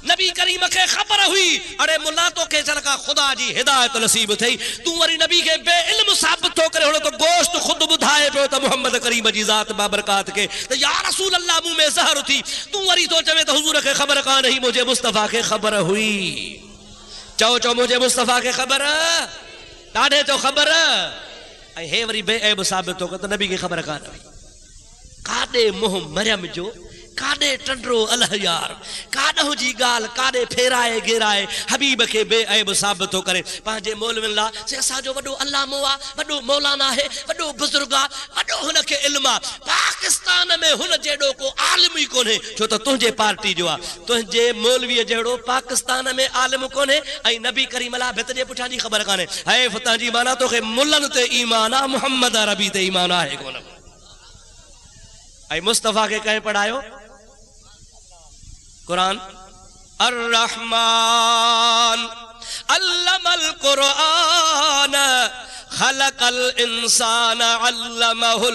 नबी करीम के खबर हुई अरे मुल्ला तो के चलका खुदा जी हिदायत नसीब थई तू वरी नबी के बे इल्म साबित तो करे तो गोश्त खुद बुधाए पे तो मोहम्मद करीम जी जात बाबरकात के तो या रसूल अल्लाह मुंह में जहर थी तू वरी तो चवे तो हुजूर के खबर का नहीं मुझे मुस्तफा के खबर हुई चो चो मुझे मुस्तफा के खबर ताड़े तो खबर ऐ हे वरी बे ऐब साबित तो नबी की खबर का नहीं कादे मोह मरियम जो कादे टंडरो अल्लाह यार कादो जी गाल कादे फेराए गिराए हबीब के बेअब साबित तो करे पांजे मौलविल्ला से असा जो वडो अल्लाह मोआ वडो मौलाना है वडो बुजुर्गा वडो हुन के इल्म पाकिस्तान में हुन जेडो को आलिम ही कोने छो तो तुझे पार्टी जो आ तुझे मौलवी जेडो पाकिस्तान में आलिम कोने आई नबी करीम अल्लाह भित जे पुठा जी खबर काने है फता जी माना तो के मुल्लन ते ईमान आ मोहम्मद अरबी ते ईमान है कोन आई मुस्तफा के कहे पढ़ायो कुरान अर रहमान अल्लमल कुरान खलकल इंसान अल्लमहुल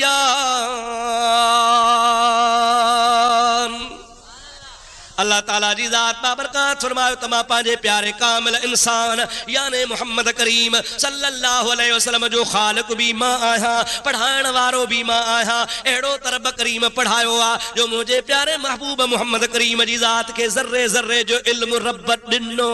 बयान अल्लाह ताला जी जात बाबरकात फरमायो तमा पांजे प्यारे कामिल इंसान यानी मोहम्मद करीम सल्लल्लाहु अलैहि वसल्लम जो खालिक भी मां आया पढ़ाण वारो भी मां आया एड़ो तरब करीम पढ़ायो आ जो मुझे प्यारे महबूब मोहम्मद करीम जी जात के जर्रे जर्रे जो इल्म रब दिनो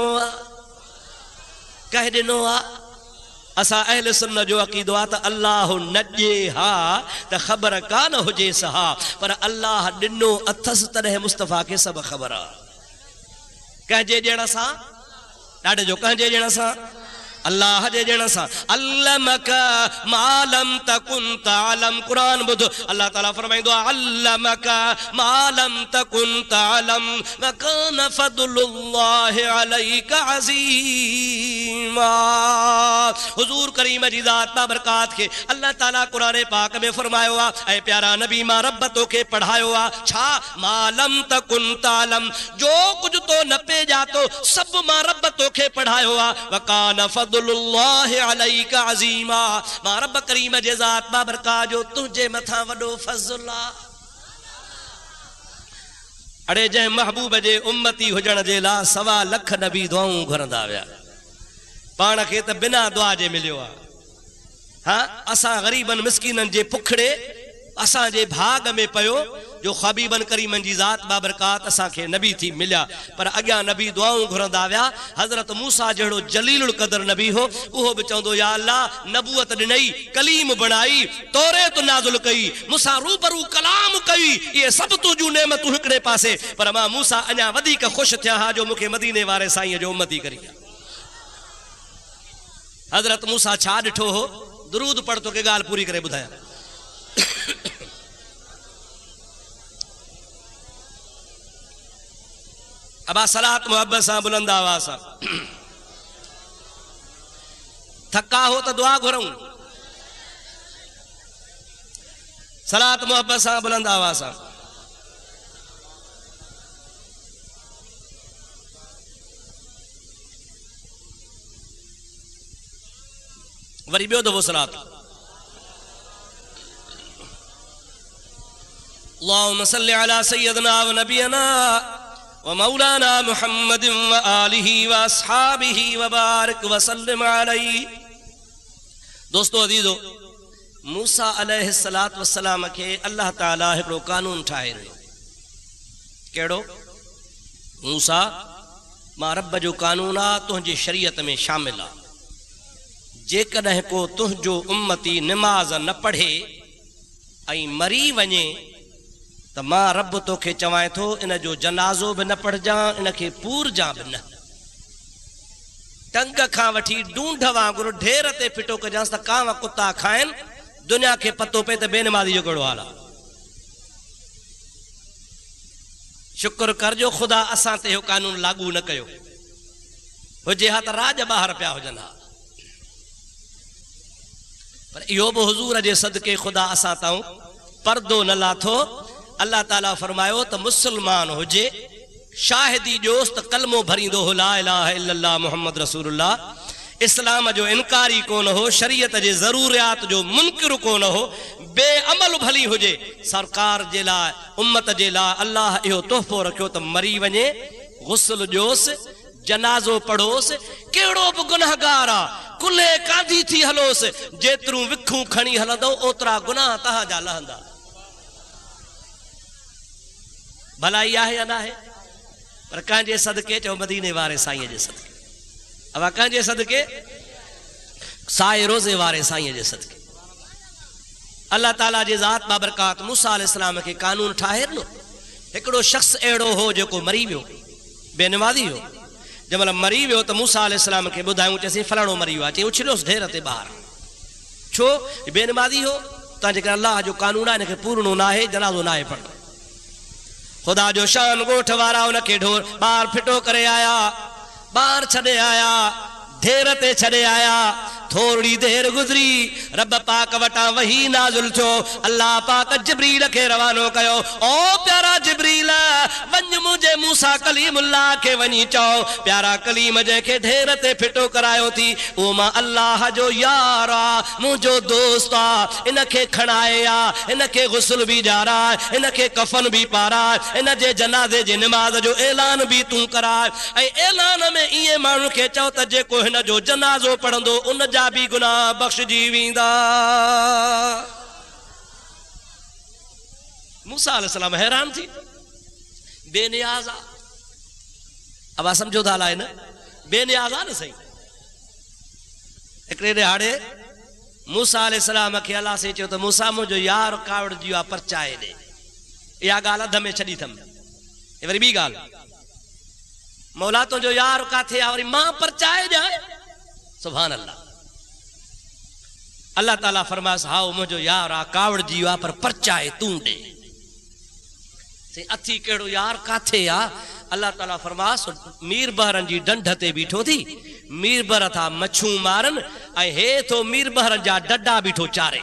कह दिनो आ असा अहले सुन्नत जो अकीदो आ त अल्लाह नजे हा त खबर कान हुजे सहा पर अल्लाह दिनो अथस तॾहिं मुस्तफा के सब खबर आ कहजे जण सा ॾाढे जो कहजे जण सा अल्लाह जे जण सा अल्लमक मालम तकुन तालम कुरान बुध अल्लाह ताला फरमाइंदो अल्लमक मालम तकुन तालम व कान फदलुल्लाह अलैका अजीमा हुजूर करीम जी जात बरकात के अल्लाह ताला कुरान पाक में फरमायो आ ऐ प्यारा नबी मां रब तो के पढ़ायो आ छा मालम तकुन तालम जो कुछ तो न पे जातो सब मां रब तो के पढ़ायो आ व कान फदलुल्लाह अलैका अजीमा मां रब करीम जे जात बाबरकात जो तुझे मथा वडो फजल आ अड़े जै महबूब जे उम्मती हुजण जे ला 1.25 लाख नबी दुआऊं घुरंदा विया पाण खे त बिना दुआ जे मिलियो आ हां असा गरीबन मिस्कीनन जे पुखड़े असा जे भाग में पयो जो खबीबन करीमन जी जात बाबरकात असा के नबी थी मिलिया पर अग्या नबी दुआऊं घुरंदा विया हजरत मूसा जड़ो जलीलुल कदर नबी हो उहो भी चवंदो या अल्लाह नबूवत दिनई कलीम बनाई तौरेत नाज़िल कई मूसा रूबरू कलाम कई ये सब तुजू नेमतूं हिकड़े पासे पर मां मूसा अञा वधीक खुश थिया हा जो मुखे मदीने वारे साईं जो उम्मती करी हजरत मूसा छा डिठो हो दुरूद पढ़ तो के गाल पूरी करे बुधाया अबा सलात मोहब्बत सा बुलंद आवाज सा थका हो तो दुआ घुरऊं सलात मोहब्बत सा बुलंद आवाज सा वरी बियो दफो सलात अल्लाहुम्मा सल्लि अला सय्यदना व नबियना व मौलाना मुहम्मद व आलिहि व अस्हाबिहि व बारिक व सल्लिम अलैहि। दोस्तों अजीजो मूसा अलैहिस्सलात वस्सलाम के अल्लाह ताला हिकड़ो कानून ठाहे रहियो केड़ो मूसा मां रब जो कानून आ तुझे शरीयत में शामिल आ जेकॾहिं को तुझो उम्मती निमाज न पढ़े ऐं मरी वञे तो मां रब तोखे चवाए थो इन जो जनाज़ो भी न पढ़जा इन के पूरजा भी न टंग खां वठी ढूंढ वांगुरु ढेर ते फिटो कजांस त कांव कुत्ता खाइन दुनिया के पतो पे त बेनमाज़ी जो कहिड़ो हाल आहे। शुक्र करजो खुदा असां ते इहो कानून लागू न कयो हुजे हा त राज ॿाहिरि पिया हुजनि हा पर इहो बि हुजूर जे सदके खुदा असां ताऊं पर्दो न लाथो। अल्लाह ताला फरमायो त मुसलमान हुजे शाहिदी जोस्त कलमो भरींदो हो ला इलाहा इल्लल्लाह मुहम्मद रसूलुल्लाह इस्लाम जो इनकारी कोन हो शरीयत जे जरूरियात जो मुनकिर कोन हो बेअमल भली हुजे सरकार जे लाइ उम्मत जे लाइ अल्लाह इहो तोहफ़ो रखियो त मरी वञे गुस्ल जोस जनाज़ो पढ़ोस केड़ो भी गुनाहगार आ कुल्हे कांधी थी हलोस जेतरू विखू खणी हलंदो ओतरा गुनाह तहां जा लहंदा भलाई आहे या ना है पर कंहिंजे सदके चओ मदीने वारे साईं जे सदके अब कंहिंजे सदके साए रोज़े वारे साईं जे सदके अल्लाह ताला जे ज़ात बाबरकात मूसा अलैहिस्सलाम के कानून ठाहे नो एकड़ो शख्स एड़ो हो जो मरी वियो बेनमाज़ी हो जमल मरी वियो तो मूसा अलैहिस्सलाम के बुधायूं चेसी फलाणो मरी वियो चे उछलियोस ढेर ते बाहर छो बेनमाज़ी हो ता जे अल्लाह जो कानून है इनके पूर्णो ना है जनाज़ो ना है पढ़ खुदा जो शान गोठ वारा उनके ढोर बाहर फिटो करे आया बाहर छड़े आया ढेर ते छड़े आया थोड़ी देर गुजरी रब पाक वटा वही नाजुल थो अल्लाह पाक जिब्रील के रवानो कयो ओ प्यारा जिब्रील वंज मुझे मूसा कलीमुल्लाह के वनी चो प्यारा कलीम जे के ढेर ते फिटो करायो थी ओ मां अल्लाह जो यार आ मुझो दोस्त आ इनके खणाए आ इनके गुस्ल भी जारा इनके कफन भी पारा इन जे जनाजे जी नमाज जो ऐलान भी तू करा ए ऐलान में ये मानू के चो त जे को इन जो जनाजो पढ़ंदो उन भी गुनाह बख्श जीवींदा मूसा अलैहिस्सलाम हैरान थी बेनियाजा अब समझो था लाए ना बेनियाजा न सही एकड़े हाड़े मूसा अलैहिस्सलाम के अल्लाह से चयो तो मूसा मुझो यार कावड़ जियो परचाए दे या गाल अध में छड़ी थम ए वरी बी गाल मौला तो जो यार काथे आ वरी मां परचाए जाए सुभान अल्लाह अल्लाह ताला फरमास हाओ मुझो यार आ कावड़ जी आ पर परचाए तू दे से अथी केड़ो यार काथे आ अल्लाह ताला फरमास मीर बहरन जी डंड ते बीठो थी मीर बहर था मछू मारन ऐं हे थो मीर बहरन जा डड्डा बीठो चारे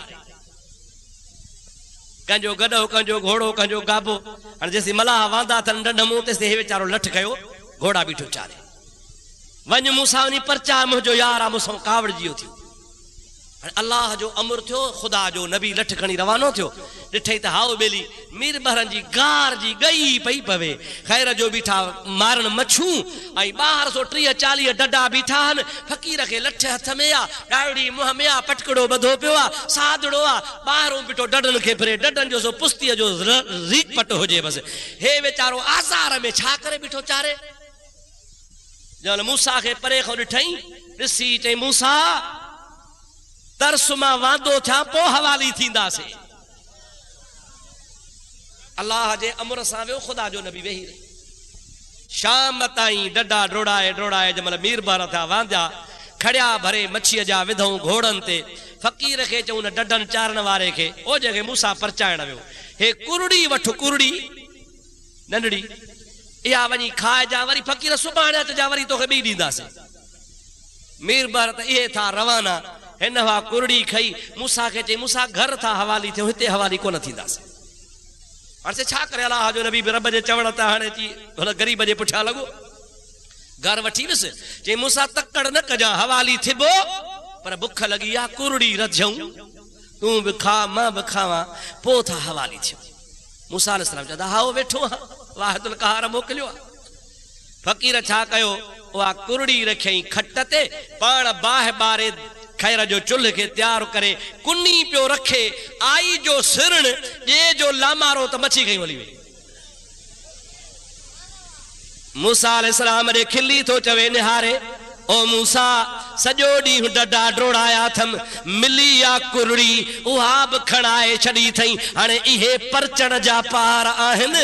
कंजो गडो कंजो घोड़ो कंजो गाबो हाणे जेसी मलाह वांदा थन डंड मुंह ते हे वेचारो लठ कयो घोड़ा बीठो चारे वंज मूसा वनी परचा मुझो यार आ मूंसां कावड़ जियो थी अल्लाह जो अमर थो खुदा जो नबी लठ खणी रवानो थो डिठई त हाओ बेली मीर बहरन जी गार जी गई पई पवे खैर जो बीठा मारन मछू आई बाहर सो 30-40 डड्डा बीठा हन फकीर के लठ हथ में आ डावड़ी मुंह में आ पटकड़ो बधो पियो आ सादड़ो आ बाहरों बीठो डडन के फिरे डडन जो सो पुस्ती जो रीक पट होजे बस हे बेचारो आज़ार में छा करे बीठो चारे जल मूसा के परे खो डिठई ऋषि चई मूसा तरसुमा वादो था पो हवाली थींदा से अल्लाह जे अमर सां वियो खुदा जो नबी वेही रही शाम ताईं डड्डा डोड़ाए डोड़ाए जमल मीर बार था वांदा खड़िया भरे मच्छी जा विधऊं घोड़न ते फकीर के चऊं न डडन चारण वारे के ओ जगह मूसा परचाइण वियो हे कुरड़ी वठ कुरड़ी नंढड़ी या वनी खाए जा वरी फकीर सुभाणे अच जा वरी तोखे बी दींदासे मीर बार त इहे था रवाना हिनवा कुरड़ी खई मूसा के चे मूसा घर था हवाली थे हिते हवाली कोन थींदासे अर्से छा करे अल्लाह जो नबी रब जे चवण ता हाने ची भला गरीब जे पुठा लगो घर वठी विस चे मूसा तकड़ न कजा हवाली थिबो पर भुख लगी आ कुरड़ी रजऊं तू भी खा मां भी खावा पो था हवाली थियो मूसा अलैहिस्सलाम चदा हाओ वेठो वाहिदुल कहार मोकलियो फकीर छा कयो वा कुरड़ी रखई खट ते पाण बाह बारे खैर जो चुल्ह के तैयार करे कुन्नी पियो रखे आई जो सिरण जे जो लामारो तो मच्छी गई वली मूसा अलैहिस्सलाम रे खिली तो चवे निहारे ओ मूसा सजो डी डडा डोड़ाया थम मिली या कुरड़ी उहा ब खणाए छड़ी थई हाने इहे परचण जा पार आहन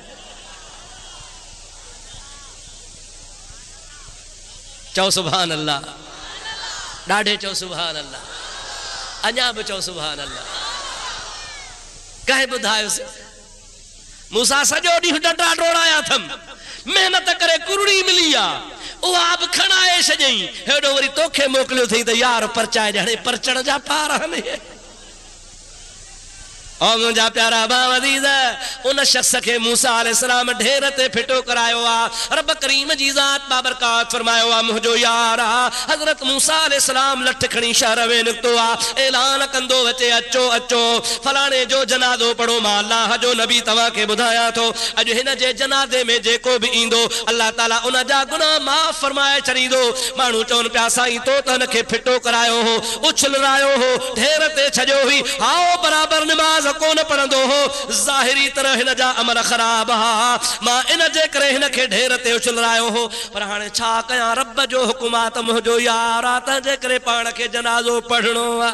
चौ सुभान अल्लाह डाढ़े चौ सुभान अल्लाह अञा भी चौ सुभान अल्लाह कहे बुधायो से मूसा सजो डी डडा डोड़ाया थम मेहनत करे कुरड़ी मिली आ उहा अब खणाए छजई हेडो वरी तोखे मोकलियो थई त यार परचाए हणे परचण जा पार हने और मुझा प्यारा बाब अज़ीज़ उन शख्स के मूसा अलैहिस्सलाम ढेर ते फिटो करायो आ रब करीम जी ज़ात बाबरकात फरमायो आ मुझो यार हज़रत मूसा अलैहिस्सलाम लठ खणी शहर में निकतो आ ऐलान कंदो वचे अचो अचो फलाणे जो जनाज़ो पढ़ो मां अल्लाह जो नबी तवा के बुधाया तो अज हिन जे जनाज़े में जेको भी इंदो अल्लाह ताला उन जा गुनाह माफ फरमाए छड़ींदो मानू चवन प्या साईं तो त नखे फिटो करायो हो उछलरायो हो ढेर ते छजो हुई आओ बराबर नमाज कोन पढ़ंदो हो ज़ाहिरी तरह हिन जा अमल ख़राब हा मां इन जे करे हिन खे ढेर ते उछलरायो हो पर हाणे छा कयां रब जो हुकुम आ त मुंहिंजो यार आ तंहिंजे करे पाण खे जनाज़ो पढ़णो आ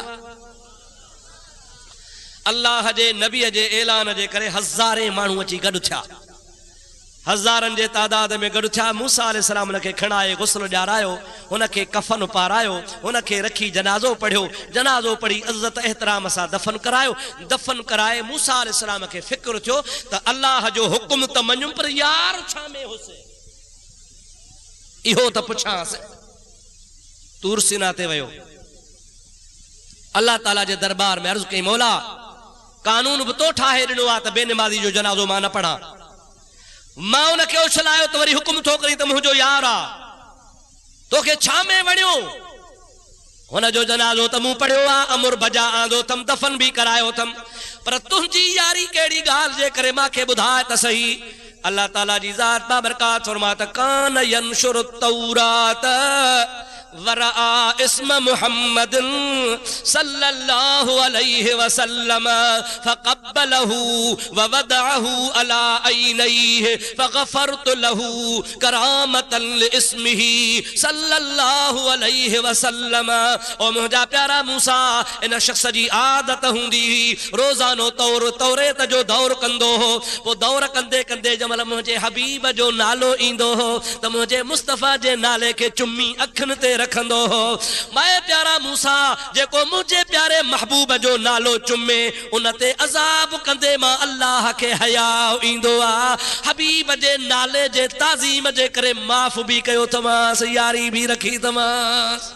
अल्लाह जे नबीअ जे ऐलान जे करे हज़ारे माण्हू अची गॾु थिया हज़ारनि जे तादाद में गॾु थिया मूसा अलैहिस्सलाम उनखे खणाए गुस्ल ॾियारायो उनखे कफ़न पारायो उनखे रखी जनाज़ो पढ़ियो जनाज़ो पढ़ी इज़्ज़त एहतराम सां दफ़न करायो दफ़न कराए मूसा अलैहिस्सलाम खे फ़िक्र थियो त अल्लाह जो हुकुम त मञुमि पर यार छा में हुसे इहो त पुछांसि तूर सीना ते वियो अल्लाह ताला जे दरबार में अर्ज़ कई मौला कानून बि तो ठाहे ॾिनो आहे त बेनमाज़ी जो जनाज़ो मां न पढ़ां मां उनखे उछलायो त वरी हुकुम थो करी त मुंहिंजो यार आ तोखे छा में वणियो हुन जो जनाज़ो त मूं पढ़ियो आहे अमुर बजा आंदो थम दफ़न भी करायो थम पर तुंहिंजी यारी कहिड़ी ॻाल्हि जे करे मूंखे ॿुधाए त सही अल्लाह ताला जी ज़ात बाबरकात फरमा त कान यंशुर तौरात वरा इस्म मुहम्मद सल्लल्लाहु अलैहि वसल्लम फक़ब्बलहु ववदअहु अला ऐनैहि फग़फ़रतु लहु करामतन लिस्मिहि सल्लल्लाहु अलैहि वसल्लम ओ मुंहिंजा प्यारा मूसा इन शख्स जी आदत हूंदी रोज़ानो तौरेत जो दौर कंदो हो पोइ दौर कंदे कंदे जमल मुंहिंजे हबीब जो नालो ईंदो हो त मुंहिंजे मुस्तफ़ा जे नाले खे चुम्मी अखियुनि ते रखंदो हो मैं प्यारा मूसा जेको मुझे प्यारे महबूब जो नालो चुमे उन ते अज़ाब कंदे मां अल्लाह के हया ईंदो आ हबीब जे नाले जे ताज़ीम जे करे माफ़ भी कयो तमास यारी भी रखी तमास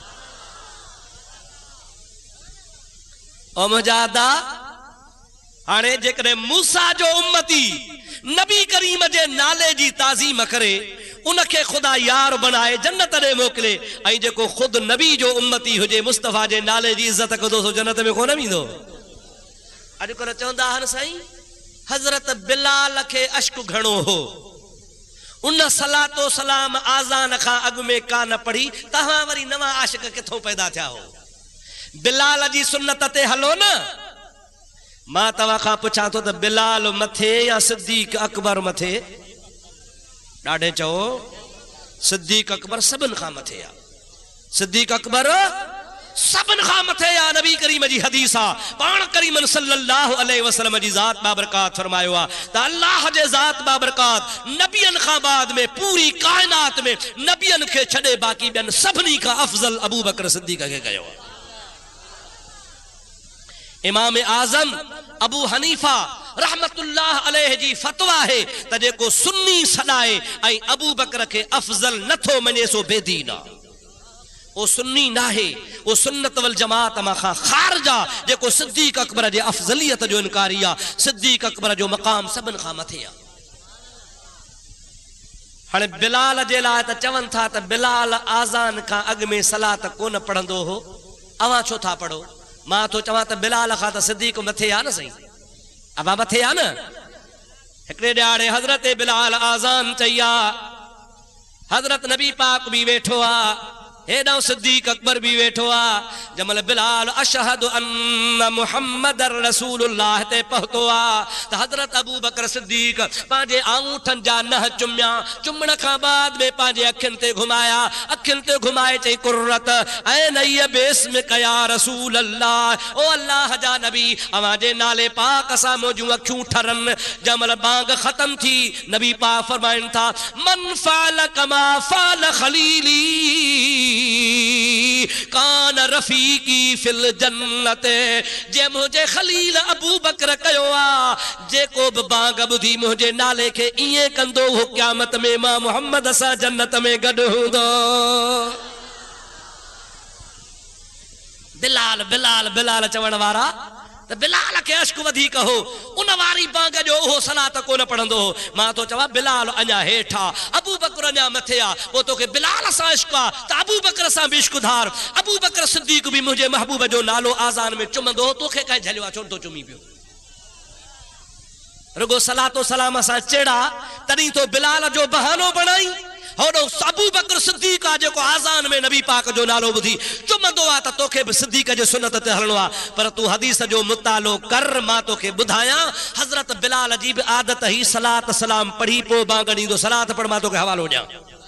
ओ मुजादा हाणे जेकॾहिं मूसा जो उम्मती नबी करीम जे नाले जी ताज़ीम करे उनखे खुदा यार बनाए जन्नत ॾे मोकिले ऐं जेको खुद नबी जो उम्मती हुजे मुस्तफ़ा जे नाले जी इज़्ज़त कंदो सो जन्नत में कोन वेंदो अॼुकल्ह चवंदा आहिनि साईं हज़रत बिलाल खे अश्क घणो हो उन सलातो सलाम आज़ान खां अॻु में कान पढ़ी तव्हां वरी नवां आशिक किथों पैदा थिया हो बिलाल जी सुन्नत ते हलो न मां तव्हां खां पुछां थो त बिलाल मथे या सिद्दीक़ अकबर मथे ॾाढे चओ सिद्दीक़ अकबर सभिनि खां मथे आ सिद्दीक़ अकबर सभिनि खां मथे आ नबी करीम जी हदीस आ पाण करीमन सल्लल्लाहु अलैहि वसल्लम जी ज़ात बाबरकात फरमायो आ त अल्लाह जे ज़ात बाबरकात नबियन खां बाद में पूरी कायनात में नबियन खे छॾे बाक़ी ॿियनि सभिनी खां अफ़ज़ल अबू बकर सिद्दीक़ खे कयो आ इमाम आज़म अबू हनीफा रहमतुल्लाह अलैहि जी फतवा है त जेको सुन्नी सॾाए ऐं अबू बकर खे अफ़ज़ल नथो मञे सो बेदीन आ ओ सुन्नी नाहे ओ सुन्नत वल जमात मां खां ख़ारिज आ जेको सिद्दीक़ अकबर जे अफ़ज़लियत जो इनकारी आ सिद्दीक़ अकबर जो मक़ाम सभिनि खां मथे आ हाणे बिलाल जे लाइ त चवनि था त बिलाल आज़ान खां अॻु में सलात कोन पढ़ंदो हो अवां छो था पढ़ो मां तो चवां त बिलाल खां त सिद्दीक़ मथे आ न सही अबा मथे आ न हिकिड़े ॾियारे हज़रत बिलाल आज़ान चई आ हज़रत नबी पाक भी वेठो आ हेॾां सिद्दीक़ अकबर भी वेठो आ जमल बिलाल अशहदु अन्न मुहम्मदर रसूलुल्लाह ते पहुतो आ त हज़रत अबू बकर सिद्दीक़ पंहिंजे आंगूठनि जा नह चुमिया चुमण खां बाद में पंहिंजे अखियुनि ते घुमाया अखियुनि ते घुमाए चई कुर्रत ऐं नईअ बेस्म कया रसूल अल्लाह ओ अल्लाह जा नबी अवां जे नाले पाक सां मुंहिंजूं अखियूं ठरनि जमल बांग ख़त्म थी नबी पाक फरमाइनि था मन फ़अल कमा फ़अल खलीली कान रफीकी फिल जन्नत जे मुझे खलील अबू बकर कयो आ जेको बि बांग ॿुधी मुझे नाले खे इएं कंदो हो क़यामत में मां मोहम्मद सां जन्नत में गॾु हूंदो बिलाल बिलाल बिलाल चवण वारा त तो बिलाल के अश्क वधी कहो उन वारी बांग जो वो सलात को न पढ़ंदो हो मां तो चवा बिलाल अञा हेठा अबू बकर अञा मथे आ वो तो के बिलाल सा इश्क आ त अबू बकर सा भी इश्क धार अबू बकर सिद्दीक भी मुझे महबूब जो नालो आजान में चुमंदो हो तोखे काई झलियो छो तो चुमी पियो रुगो सलातो सलाम सा चेड़ा तनी तो बिलाल जो बहानो बनाई होड़ो अबू बकर सिद्दीक आ जो आजान में नबी पाक जो नालो बुधी चुमंदो आ त तोखे भी सिद्दीक जे सुन्नत ते हलणो आ पर तू हदीस जो मुतालो कर मां तोखे बुधाया हजरत बिलाल जी भी आदत ही सलात सलाम पढ़ी पो बांगणी दो सलात पढ़ मां तोखे हवालो ॾियां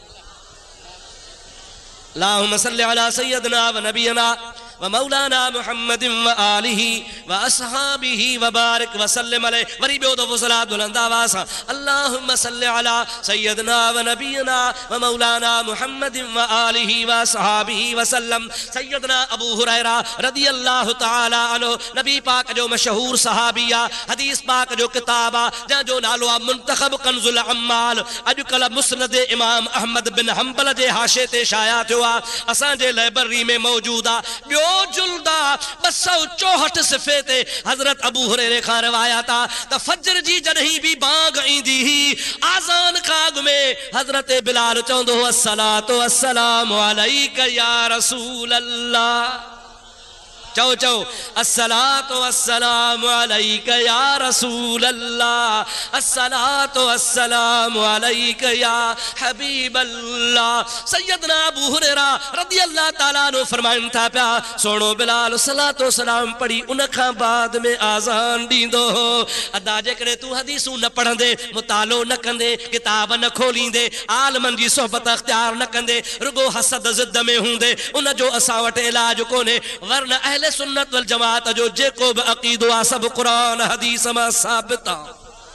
अल्लाहुम्मा सल्लि अला सय्यदना व नबियना व मौलाना मुहम्मद व आलिहि व अस्हाबिहि व बारिक व सल्लिम अलैहि वरी बियो दफ़ो सलात बुलंद आवाज़ सां अल्लाहुम्मा सल्लि अला सय्यदना व नबियना व मौलाना मुहम्मद व आलिहि व अस्हाबिहि व सल्लम सय्यदना अबू हुरैरा रदियल्लाहु तआला अन्हु नबी पाक जो मशहूर सहाबिया हदीस पाक जो किताबा जा जो नालो आ मुंतखब कंजुल अम्माल अजकल मुस्नद इमाम अहमद बिन हंबल जे हाशे ते शाया थियो आ असा जे लाइब्रेरी में मौजूद आ बियो जुल्दा 264 सफ़े ते हजरत अबू हुरैरे खां रिवायत आ त फजर जी जॾहिं भी बांग ईंदी ही आज़ान खाग में हजरत बिलाल चवंदो हो अस्सलातु वस्सलामु अलैका या रसूल अल्लाह चो चो अस्सलातु वस्सलामु अलैका या रसूल अल्लाह अस्सलातु वस्सलामु अलैका या हबीब अल्लाह सैयदना अबू हुरैरा रदियल्लाहु ताला अन्हु फरमाइन था पिया सोनो बिलाल सलातो सलाम पढ़ी उन खां बाद में आज़ान दींदो हो अदा जेकॾहिं तू हदीसूं न पढ़ंदे मुतालो न कंदे किताब न खोलींदे आलमन जी सोहबत अख्तियार न कंदे रुगो हसद ज़िद में हूंदे उन जो असां वटि इलाज कोन्हे वरना अहले सुन्नत वल जमात जो जेको भी अकीदो आ सब कुरान हदीस में साबित आ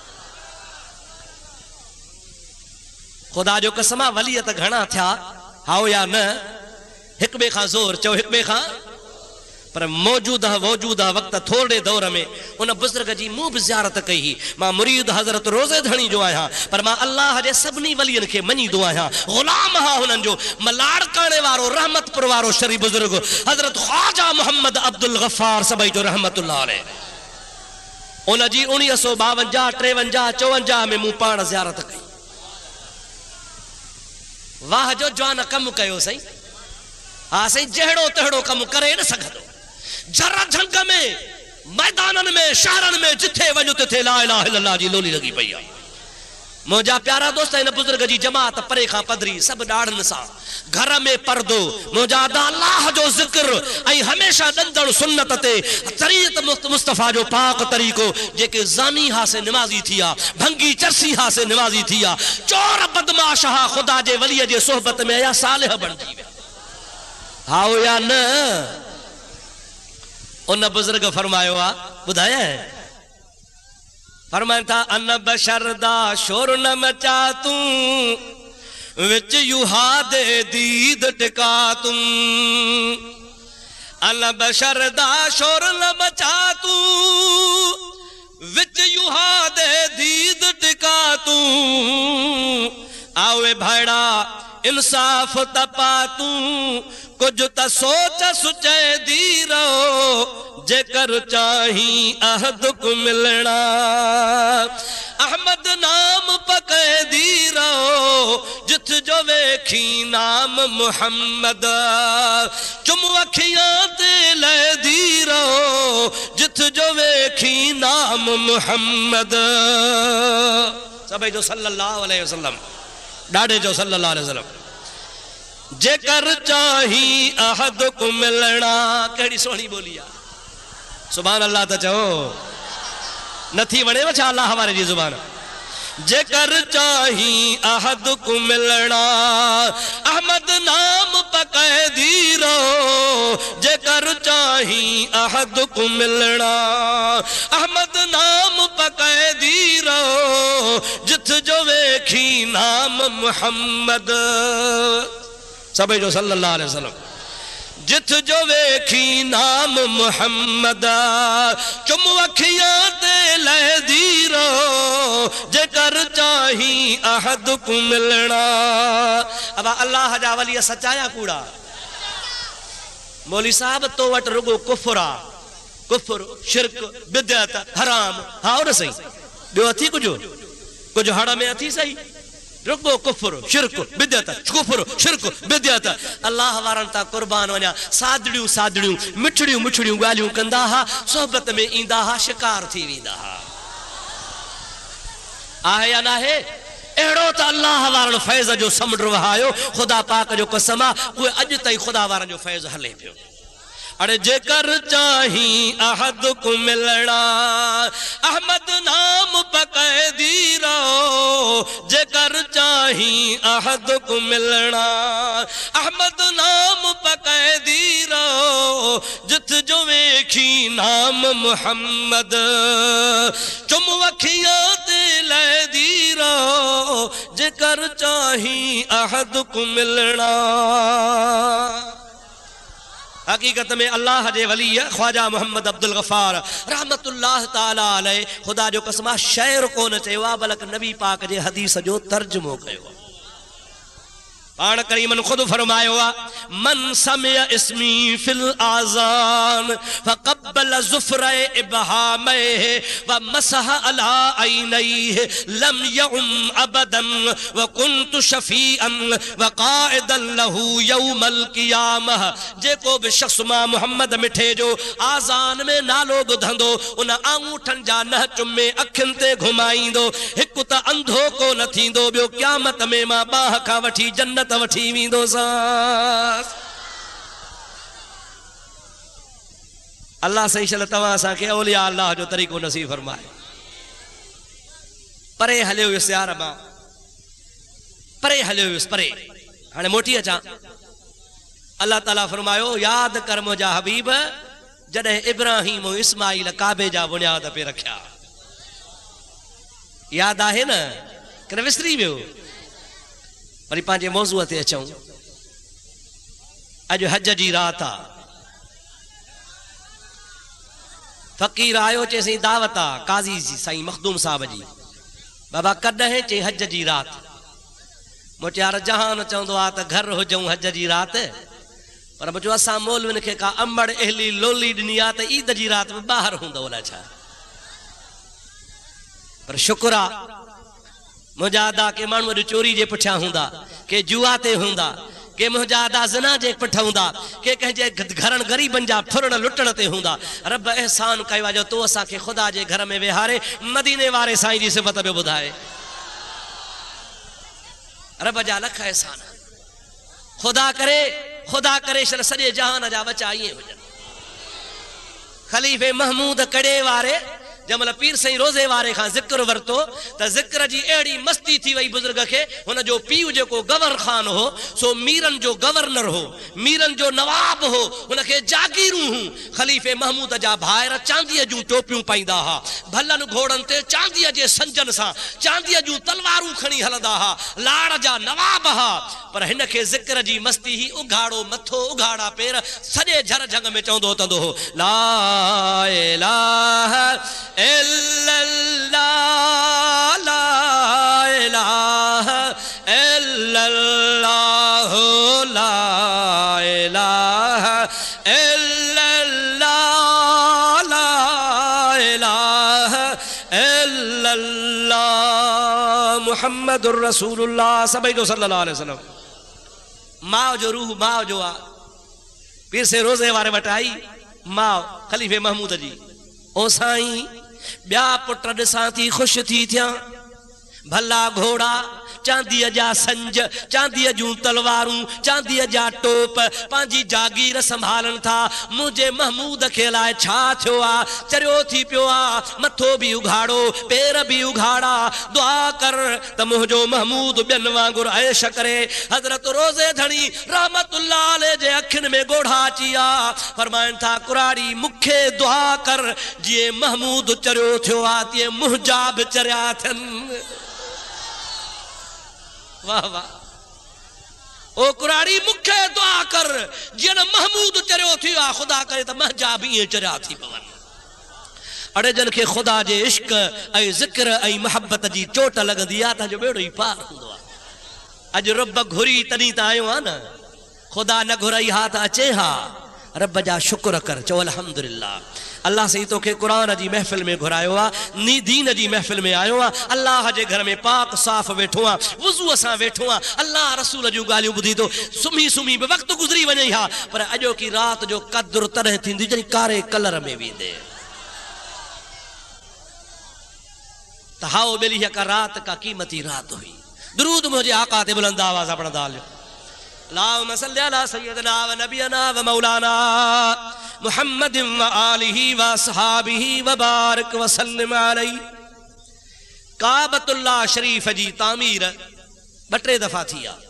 खुदा जो कसम वलियत घणा थिया हाओ या न हिक बे खां जोर चो हिक बे खां पर मौजूदा वक्त थोड़े दौर में उन बुजुर्ग जी मुंह भी ज़ियारत कई ही मां मुरीद हजरत रोज़े धणी जो आया पर मां अल्लाह जे सभनी वलियन के मनीदो आया गुलाम हा हुनन जो मलाड़काने वारो रहमतपुर वारो शरीफ बुजुर्ग हजरत ख्वाजा मोहम्मद अब्दुल गफ्फार सभई जो रहमतुल्लाह अलैह उन जी 1952 53 54 में मुंह पाण ज़ियारत कई वाह जो जवान कम कयो सही हा सही जहड़ो तहड़ो कम करे न सकदो जरा झंग में मैदानन में शहरन में जिथे वजो तिथे ला इलाहा इल्लल्लाह जी लोली लगी पई आ मोजा प्यारा दोस्त इन बुजुर्ग जी जमात परे खां पदरी सब डाड़न सा घर में पर्दो मोजा अल्लाह जो जिक्र आई हमेशा दंदड़ सुन्नत ते तरीक़त मुस्तफा जो पाक तरीको जेके जानी हा से नमाजी थिया भंगी चरसी हा से नमाजी थिया चोर बदमाश हा खुदा जे वली जे सोहबत में या सालिह बन जी हाओ या न उन बुजुर्ग फरमायो आ बुधाया है फरमान था अन बशरदा शोर न मचा तू विच युहा दे दीद टिका तू अन बशरदा शोर न मचा तू विच युहा दे दीद टिका तू आवे भाड़ा इंसाफ तपा तू कुछ त सोच सुचे दी रहो जेकर चाही अहद को मिलना अहमद नाम पके दी रहो जिथ जो वेखी नाम मुहम्मद चुम अखियां ते ले दी रहो जिथ जो वेखी नाम मुहम्मद सभई जो सल्लल्लाहु अलैहि वसल्लम डाढ़े जो सल्लल्लाहु अलैहि वसल्लम जेकर चाही अहद को मिलना कड़ी सोहनी बोलिया सुभान अल्लाह तो चो नथी वणे वछा अल्लाह हमारे जी जुबान जेकर चाही अहद को मिलना अहमद नाम पकै दी रहो जेकर चाही अहद को मिलना अहमद नाम पकै दी रहो जिथ जो वेखी नाम मुहम्मद सभई जो सल्लल्लाहु अलैहि वसल्लम जिथ जो वेखी नाम मुहम्मद चुम अखियां ते ले दी रहो जेकर चाही अहद को मिलना अब अल्लाह जा वली सचाया कूड़ा मौली साहब तो वट रुगो कुफरा कुफर शिरक बिदअत हराम हाँ न सही ॿियो अथी कुझु हड़ में अथी सही रुगो कुफर शिरक बिदअत कुफर शिरक बिदअत अल्लाह वारनि ता कुर्बान वञा सादड़ियूं मिठड़ियूं ॻाल्हियूं कंदा हा सोहबत में ईंदा हा शिकार थी वेंदा हा आहे या नाहे अहिड़ो त अल्लाह वारनि फैज़ जो समुंड वहायो खुदा पाक जो कसम आहे उहे अॼु ताईं खुदा वारनि जो फैज़ हले पियो अरे जेकर चाही अहद को मिलना अहमद नाम पकैदी रहो जेकर चाही अहद को मिलना अहमद नाम पकैदी रहो जित जो वेखी नाम मुहम्मद चुम वखियां ते लैदी रहो जेकर चाही अहद को मिलना हकीकत में अल्लाह जे वली ख्वाजा मोहम्मद अब्दुल गफ्फार रहमतुल्लाह ताला अलैह खुदा जो कसम शायर कोन चयो आहे बल्कि नबी पाक जे हदीस जो तर्जुमो कयो पाण करीमन खुद फरमायो मन समिया इस्मी फिल आजान फकब्बल ज़ुफ़्र इब्हामह व मसह अला ऐनैह लम यउम अबदन व कुन्तु शफीअन व क़ाइदन लहू यौमल क़ियामह जेको भी शख्स मां मोहम्मद मिठे जो आज़ान में नालो ॿुधंदो उन आंगूठन जा नह चुमे अखियुनि ते घुमाईंदो हिकु त अंधो को न थींदो ॿियो क़यामत में मां बाह खां वठी जन्नत वठी वेंदो सास अल्लाह सही शल तव्हां असांखे औलिया अल्लाह जो तरीक़ो नसीब फरमाए परे हलियो वियुसि यार मां परे हलियो वियुसि परे हाणे मोटी अचां अल्लाह ताला फरमायो याद कर मुंहिंजा हबीब जॾहिं इब्राहिम इस्माइल काबे जा बुनियाद पे रखिया याद आहे न कि विसरी वियो वरी पंहिंजे मौज़ूअ ते अचूं अॼु हज जी रात आहे फ़कीर आयो चईं दावत आहे काज़ी जी साईं मखदूम साहब जी बाबा कॾहिं चई हज जी रात मोटियार जहान चवंदो आहे त घर हुजूं हज जी रात पर मुंहिंजो असां मौलविन खे का अंबड़ अहली लोली ॾिनी आहे त ईद जी रात में ॿाहिरि हूंदो अलाए छा पर शुक्र आहे मुंहिंजा अदा के माण्हू अॼु चोरी जे पुठियां हूंदा के जुआ ते हूंदा के मुंहिंजा अदा ज़िना जे पुठियां हूंदा के कंहिंजे घरनि ग़रीबनि जा फुरण लुटण ते हूंदा रब एहसान कयो आहे जो तो असांखे ख़ुदा जे घर में वेहारे मदीने वारे साईं जी सिफ़त में ॿुधाए रब जा लख एहसान ख़ुदा करे शल सॼे जहान जा बचा ईअं हुजनि ख़लीफ़े महमूद कड़े वारे जमल पीर सही रोज़े वारे खां ज़िक्र वरतो त ज़िक्र जी अहिड़ी मस्ती थी वई बुज़ुर्ग खे हुन जो पीउ जेको गवर खान हो सो मीरन जो गवर्नर हो मीरन जो नवाब हो हुनखे जागीरूं हूं ख़लीफ़े महमूद जा भाइर चांदीअ जूं टोपियूं पाईंदा हा भलन घोड़नि ते चांदीअ जे संजन सां चांदीअ जूं तलवारूं खणी हलंदा हा लाड़ जा नवाब हा पर हिनखे ज़िक्र जी मस्ती ही उघाड़ो मथो उघाड़ा पेर सॼे झर झंग में चवंदो तंदो हो ला इलाहा इल्लल्लाह ला इलाहा इल्लल्लाह ला इलाहा इल्लल्लाह ला इलाहा इल्लल्लाह मुहम्मदुर रसूलुल्लाह सल्लल्लाहु अलैहि वसल्लम माओ जो रूह माओ जो आ पीर से रोज़े वारे वटि आई माओ ख़लीफ़े महमूद जी ओ साईं ॿिया पुट ॾिसां थी ख़ुशि थी थियां भला घोड़ा चांदीअ जा संज चांदीअ जूं तलवारूं चांदीअ जा टोप पंहिंजी जागीर संभालनि था मुंहिंजे महमूद खे लाइ छा थियो आहे चरियो थी पियो आहे मथो बि उघाड़ो पेर बि उघाड़ा दुआ कर त मुंहिंजो महमूद ॿियनि वांगुरु ऐश करे हज़रत रोज़े धणी रहमतुल्लाह अलैह जे अखियुनि में ॻोढ़ा अची विया फरमाइनि था कुराड़ी मूंखे दुआ कर जीअं महमूद चरियो थियो आहे तीअं मुंहिंजा बि चरिया थियनि वाह वाह ओ कुराड़ी मुखे दुआ कर जिन महमूद चरियो थी आ खुदा करे त महजा भी चरिया थी पवन अड़े जन के खुदा जे इश्क ऐं ज़िक्र ऐं मोहब्बत जी चोट लगंदी आ त जो बेड़ो ही पार हुंदो आ अज रब घुरी तनी त आयो आ न खुदा न घुरई हा त अचे हा रब जा शुक्र कर, चो अल्हम्दुलिल्लाह। अल्लाह सही तोखे कुरान जी महफ़िल में घुरायो आ, नी दीन जी महफ़िल में आयो आ, अल्लाह जे घर में पाक साफ़ वेठो आ, वुज़ू सां वेठो आ, अल्लाह रसूल जूं ॻाल्हियूं ॿुधी तो सुम्ही सुम्ही बि वक़्तु गुज़री वञे हा, पर अॼो की रात जो क़द्र तरह थींदी जॾहिं कारे कलर में वेंदे। त हाओ मिली का रात का कीमती रात हुई। दुरूद मुझे आका ते बुलंद आवाज़ पढ़ंदा हलियो। अल्लाहुम्मा सल्लि अला सय्यदिना व नबियना व मौलाना मुहम्मदिन व आलिहि व असहाबिहि व बारिक व सल्लिम अलैहि। काबतुल्लाह शरीफ जी तामीर 2-3 दफ़ा थी आ।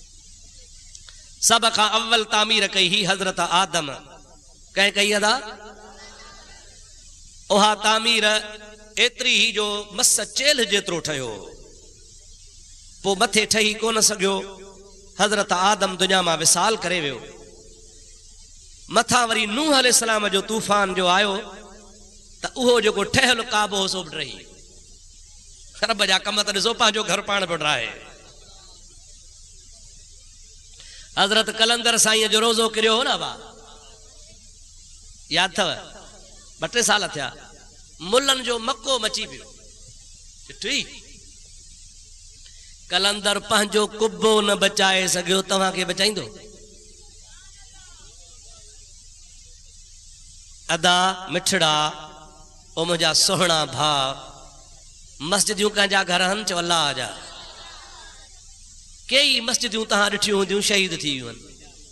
सब खां अव्वल तामीर कई ही हज़रत आदम कंहिं कई अदा। उहा तामीर एतरी ही जो मस चेल जेतिरो ठहियो, पोइ मथे ठही कोन सघियो। हज़रत आदम दुनिया मां विसाल करे वियो। मथां वरी नूह अलैहिस्सलाम जो तूफ़ान जो आयो त उहो जेको ठहियल काबो हो सो बि रही। रब जा कम त ॾिसो, पंहिंजो घर पाण पियो ठाहे। हज़रत कलंदर साईं जो रोज़ो किरियो हो न बा, यादि अथव? 2-3 साल थिया। मुल्लन जो मको मची पियो। ॾिठी कलंदर पंहिंजो कुब्बो न बचाए सघियो, तव्हांखे बचाईंदो? अदा मिठड़ा ओ मुंहिंजा सुहिणा भाउ, मस्जिदियूं कंहिंजा घर आहिनि? चओ अल्लाह जा। कई मस्जिदियूं तव्हां ॾिठियूं हूंदियूं शहीद थी वियूं आहिनि।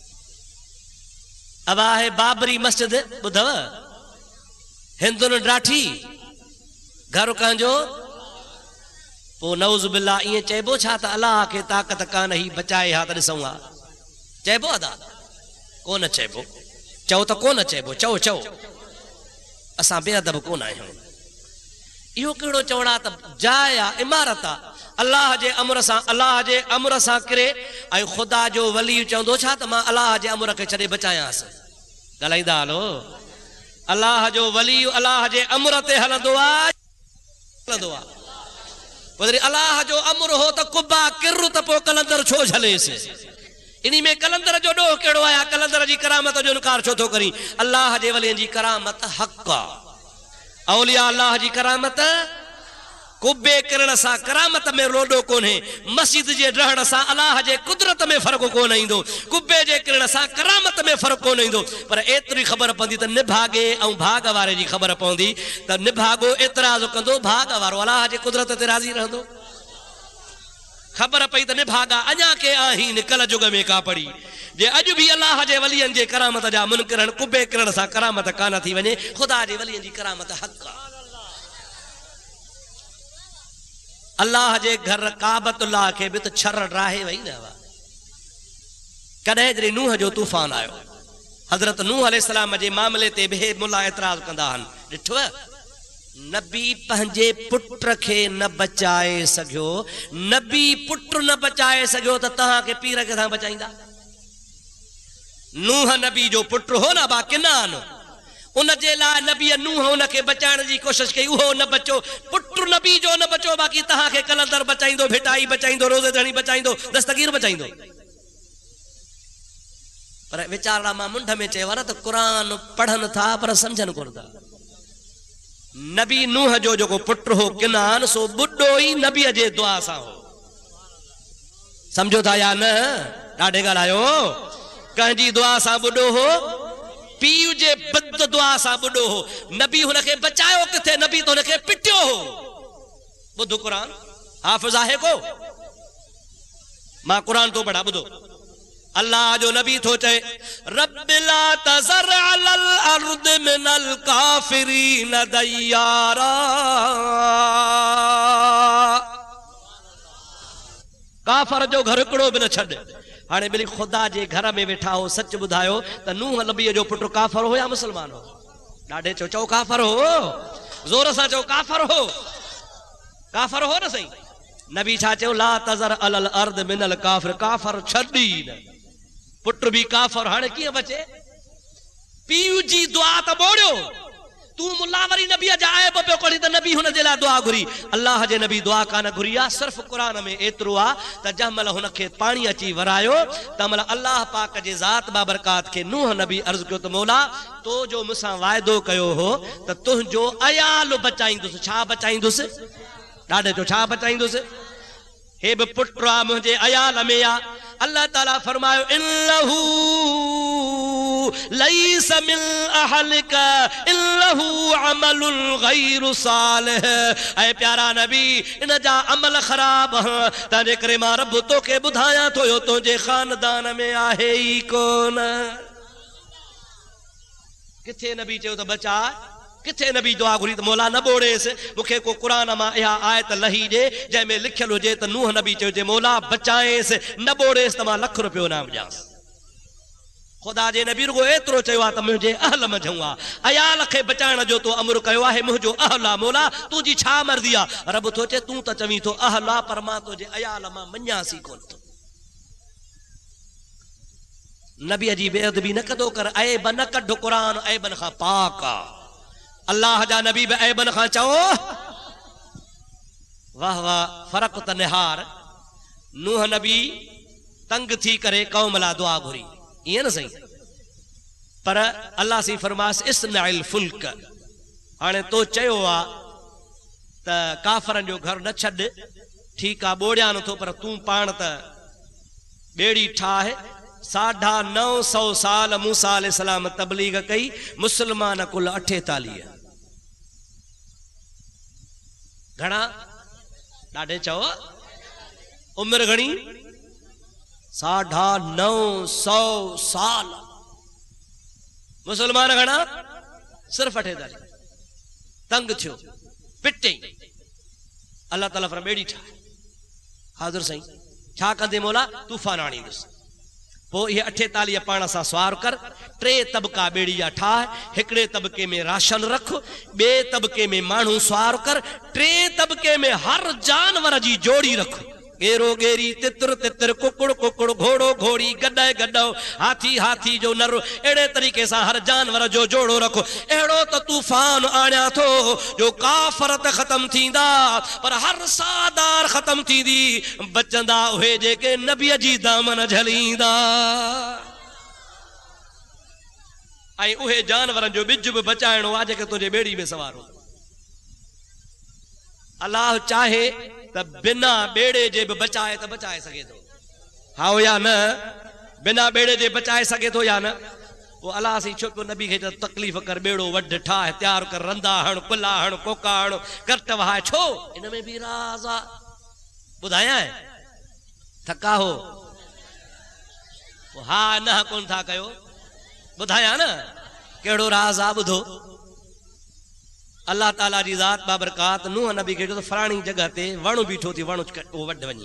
अब आहे बाबरी मस्जिद, ॿुधव? हिंदुनि ॾाठी घर कंहिंजो। पोइ नऊज़ बिल्ला ईअं चइबो छा त अलाह खे ताक़त कान ही बचाए हा त ॾिसूं हा? चइबो अदा? कोन चइबो। चओ त कोन चइबो, चओ चओ। असां बेअदब कोन आहियूं। इहो कहिड़ो चवणा त जाइ आ, इमारत आ, अल्लाह जे अमर सां किरे, ऐं ख़ुदा जो वली चवंदो छा त मां अल्लाह जे अमर खे छॾे बचायांसि? ॻाल्हाईंदा हलो। अल्लाह जो वली अल्लाह जे अमर ते हलंदो आ, हलंदो आ। वरी अल्लाह जो अमर हो त कुब्बा किर त पोइ कलंदर छो झलेसि? इन में कलंदर जो ॾोह कहिड़ो आया? कलंदर जी करामत जो इनकार छो थो करी? अल्लाह जे वलियनि जी करामत हक़ आ। औलिया अल्लाह जी करामत कुब्बे किरण सां करामत में रोडो कोन्हे। मस्जिद जे रहण सां अल्लाह जे कुदरत में फ़र्क़ु कोन ईंदो। कुब्बे जे किरण सां करामत में फ़र्क़ु कोन ईंदो। पर एतिरी ख़बर पवंदी त निभागे ऐं भाग वारे जी ख़बर पवंदी त निभागो एतिराज़ कंदो, भाग वारो अल्लाह जे कुदरत ते राज़ी रहंदो। ख़बर पई त निभागा अञा के आहिनि कल जुग में का पड़ी। जे अॼु बि अल्लाह जे वलियनि जे करामत जा मुनकिरन कुब्बे किरण सां करामत कान थी वञे। ख़ुदा जे वलियनि जी करामत हक़ आहे। अल्लाह जे घर काबतुल्लाह खे बि त छर राहे वई न। कॾहिं जॾहिं नूह जो तूफ़ान आयो, हज़रत नूह अलैहिस्सलाम जे मामले ते बि मुला एतिराज़ कंदा आहिनि। ॾिठो नबी पंहिंजे पुट खे न बचाए सघियो, नबी पुट न बचाए सघियो त तव्हांखे पीर किथां बचाईंदा? नूह नबी जो पुट हो न बा किनान, उन जे लाइ नबी नूह उन खे बचाइण जी कोशिश कई, उहो न बचो। पुट नबी जो न बचो, बाक़ी तव्हांखे कलंदर बचाईंदो, भिटाई बचाईंदो, रोज़े धणी बचाईंदो, दस्तगीर बचाईंदो। पर वीचारा मां मुंड में चयो न त क़ुरान पढ़नि था पर सम्झनि कोन था। नबी नूह जो जेको पुट हो किनान, सो बुढ़ो ई नबीअ जे दुआ सां हो। सम्झो था या न? ॾाढे ॻाल्हायो। कंहिंजी दुआ सां बुढ़ो हो? पीउ जे बद दुआ सां बुढ़ो हो। नबी हुनखे बचायो किथे? नबी तो हुनखे पिटियो हो। ॿुधो क़ुरान, हाफ़िज़ आहे को? मां क़ुरान तो पढ़ा, ॿुधो। अल्लाह जो नबी थो चए, रब ला तज़र अलल अर्द मिनल काफिरीन दय्यारा। काफर जो घर हिकिड़ो बि न छॾ। हाणे ॿिनी ख़ुदा जे घर में वेठा हो, सच ॿुधायो त नूह नबीअ जो पुटु काफर हो या मुस्लमान हो? ॾाढे चओ, चओ काफर हो, ज़ोर सां चओ काफर हो। काफर हो न सही? नबी छा चयो? ला तज़र अलल अर्द मिनल काफिर। काफर छॾी न, पुट भी काफर। हाणे कीअं बचे? पीउ जी दुआ त बोड़ियो, तू मुल्ला वरी नबी जा आयब पे कोड़ी त नबी हुन जे ला दुआ घुरी अल्लाह जे नबी दुआ कान घुरी आ सिर्फ कुरान में एतरो आ त जमल हुन के पानी अची वरायो तमल अल्लाह पाक जे जात बाबरकात के नूह नबी अर्ज कयो त मौला तो जो मुसा वायदो कयो हो त तुझो अयाल बचाईंदुस छा बचाईंदुस ॾाढे जो छा बचाईंदुस हे बि पुट आ मुंहिंजे अयाल में आ अल्लाह ताला फरमायो इन्नहू लैस मिन अहलिका इन्नहू अमलुल गैरु सालिह ऐ प्यारा नबी इन जा अमल खराब तंहिंजे करे मां रब तोखे ॿुधायां थो यो तुंहिंजे खानदान में आहे ई कोन किथे नबी चयो त बचा किथे नबी दुआ घुरी त मौला न बोड़ेस मुखे को कुरान मां इहा आयत लही दे जंहिंमें लिखियल हुजे त नूह नबी चयो जे मौला बचाएस न बोड़ेस त मां लख रुपयो नाम ॾियांस खुदा जे नबी रुगो एतिरो चयो आहे त मुंहिंजे अहल मंझूं आहे अयाल खे बचाइण जो तो अमर कयो आहे मुंहिंजो अहल आहे मौला तुंहिंजी छा मर्ज़ी आहे रब थो चए तूं त चवीं थो अहल आहे पर मां तुंहिंजे अयाल मां मञासी कोन थो नबी जी बेअदबी न कदो कर ऐब न कढ कुरान ऐबन खां पाक आहे अल्लाह जा नबी बि ऐबन खां चओ वाह वाह फर्क त निहार नूह नबी तंग थी करे कौम ला दुआ घुरी ईअं न सही पर अल्लाह सी फरमास इस्नाइल फुल्क हाणे तो चयो आ त काफरन जो घर न छॾ ठीक आ बोड़िया नथो पर तूं पाण त बेड़ी ठाहे 950 साल मूसा अलैहिस्सलाम तबलीग कई मुसलमान कुल 48 घणा ॾाढे चओ उम्र घणी 950 साल मुसलमान घणा सिर्फ 48 तंग थियो पिटे अल्लाह ताला फरमाए बेड़ी ठा हाज़िर सही छा कंदे मौला तूफान आणींदुसि पोइ ये 48 पाण सां सवार कर 3 तबका बेड़ी जा ठाह हिकड़े तबके में राशन रख बे तबके में मानू सवार कर 3 तबके में हर जानवर जी जोड़ी रख गेरो गेरी तितर तितर कुकड़ कुकड़ घोड़ो घोड़ी गड्डे गड्डो हाथी हाथी जो नर एड़े तरीके से हर जानवर जो जोड़ो रखो एड़ो तो तूफान आया थो जो काफर त खत्म थींदा पर हर सादार खत्म थींदी बचंदा उहे जेके नबी जी दामन झलींदा आई उहे जानवर जो बिज भी बचाइणो आ जेके तुझे बेड़ी में सवार हो अल्लाह चाहे त बिना बेड़े जे भी बचाए तो बचाए सके तो हाँ या न बिना बेड़े जे बचाए सके तो या न वो अल्लाह सी छोटो नबी के तकलीफ कर बेड़ो वड ठाह तैयार कर रंदा हण कुल्ला हण कोका हण करट वहाए छो इनमें भी राज आ बुधाया है थका हो हा न कोन था कयो बुधाया न केड़ो राज आ बुधो अल्लाह ताला जी जात बाबरकात नूह नबी के जो फलानी जगह ते वणु बीठो थी वणु वड वनी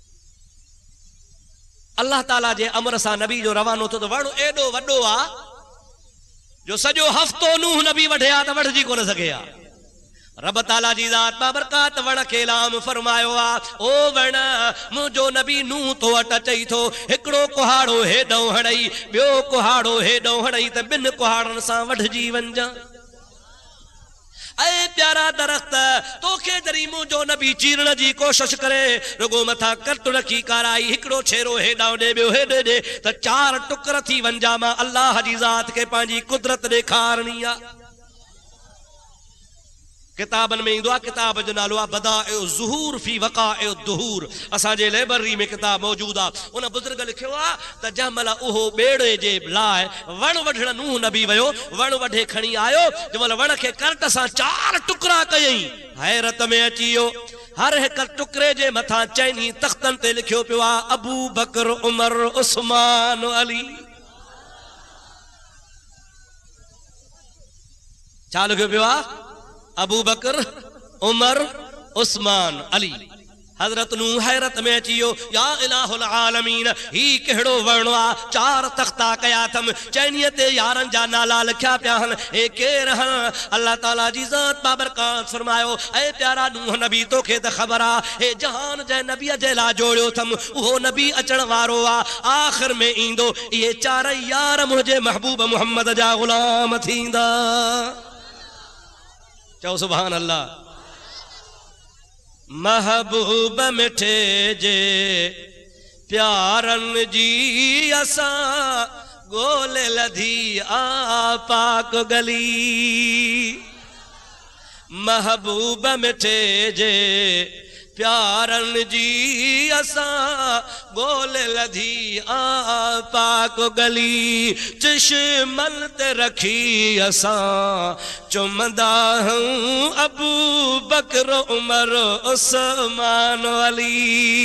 अल्लाह ताला जे अमर सा नबी जो रवानो थो तो वणु एडो वडो आ जो सजो हफ्तो नूह नबी वढया त वढजी कोन सके आ रब ताला जी जात बाबरकात वण के लाम फरमायो आ ओ वण मुजो नबी नूह तो अट चई थो हिकड़ो कुहाड़ो हेडो हड़ई बियो कुहाड़ो हेडो हड़ई त बिन कुहाड़न सा वढजी वंजा ऐ प्यारा दरख्त तोखे जरी मुंहिंजो नबी चीरण जी कोशिश करे रुगो मथा कट रखी काराई हिकड़ो छेरो हेॾां ॾे ॿियो हेॾे ॾे त 4 टुकर थी वंजा मां अल्लाह जी ज़ात के पंहिंजी कुदरत ॾेखारणी आहे किताबन में इंदो किताब जो नालो आ बदाए ज़ुहूर फी वक़ाए दुहूर असा जे लाइब्रेरी में किताब मौजूद आ उन बुजुर्ग लिखियो आ त जमल ओहो बेड़े जे लाए वण वढण नूह नबी वयो वण वढे खणी आयो जमल वण के करट सा 4 टुकड़ा कयई हैरत में अचियो हर एक टुकड़े जे मथा चैनी तख्तन ते लिखियो पियो आ अबू बकर उमर उस्मान अली छा लिखियो पियो आ अबू बकर उमर उस्मान अली हजरत नू हैरत में अचियो या इलाहुल आलमीन ही केड़ो वर्णो आ 4 तख्ता कया थम चैनिय ते यारन जा नाला लिखया पिया हन ए केर हन अल्लाह ताला जी जात बाबरकात फरमायो ए प्यारा नूह नबी तोखे त खबर आ ए जहान जे नबी जे ला जोड़ियो थम उहो नबी अचण वारो आ आखिर में इंदो ये 4 यार मुझे महबूब मोहम्मद जा गुलाम थींदा चओ सुभान अल्लाह। महबूब मिठे जे प्यारन जी असां गोले लधी आ पाक गली। महबूब मिठे जे प्यारन जी असां गोले लधी आ पाक गली। चश्मन ते रखी असां चुमदा हूं अबू बकर उमर उस्मान अली।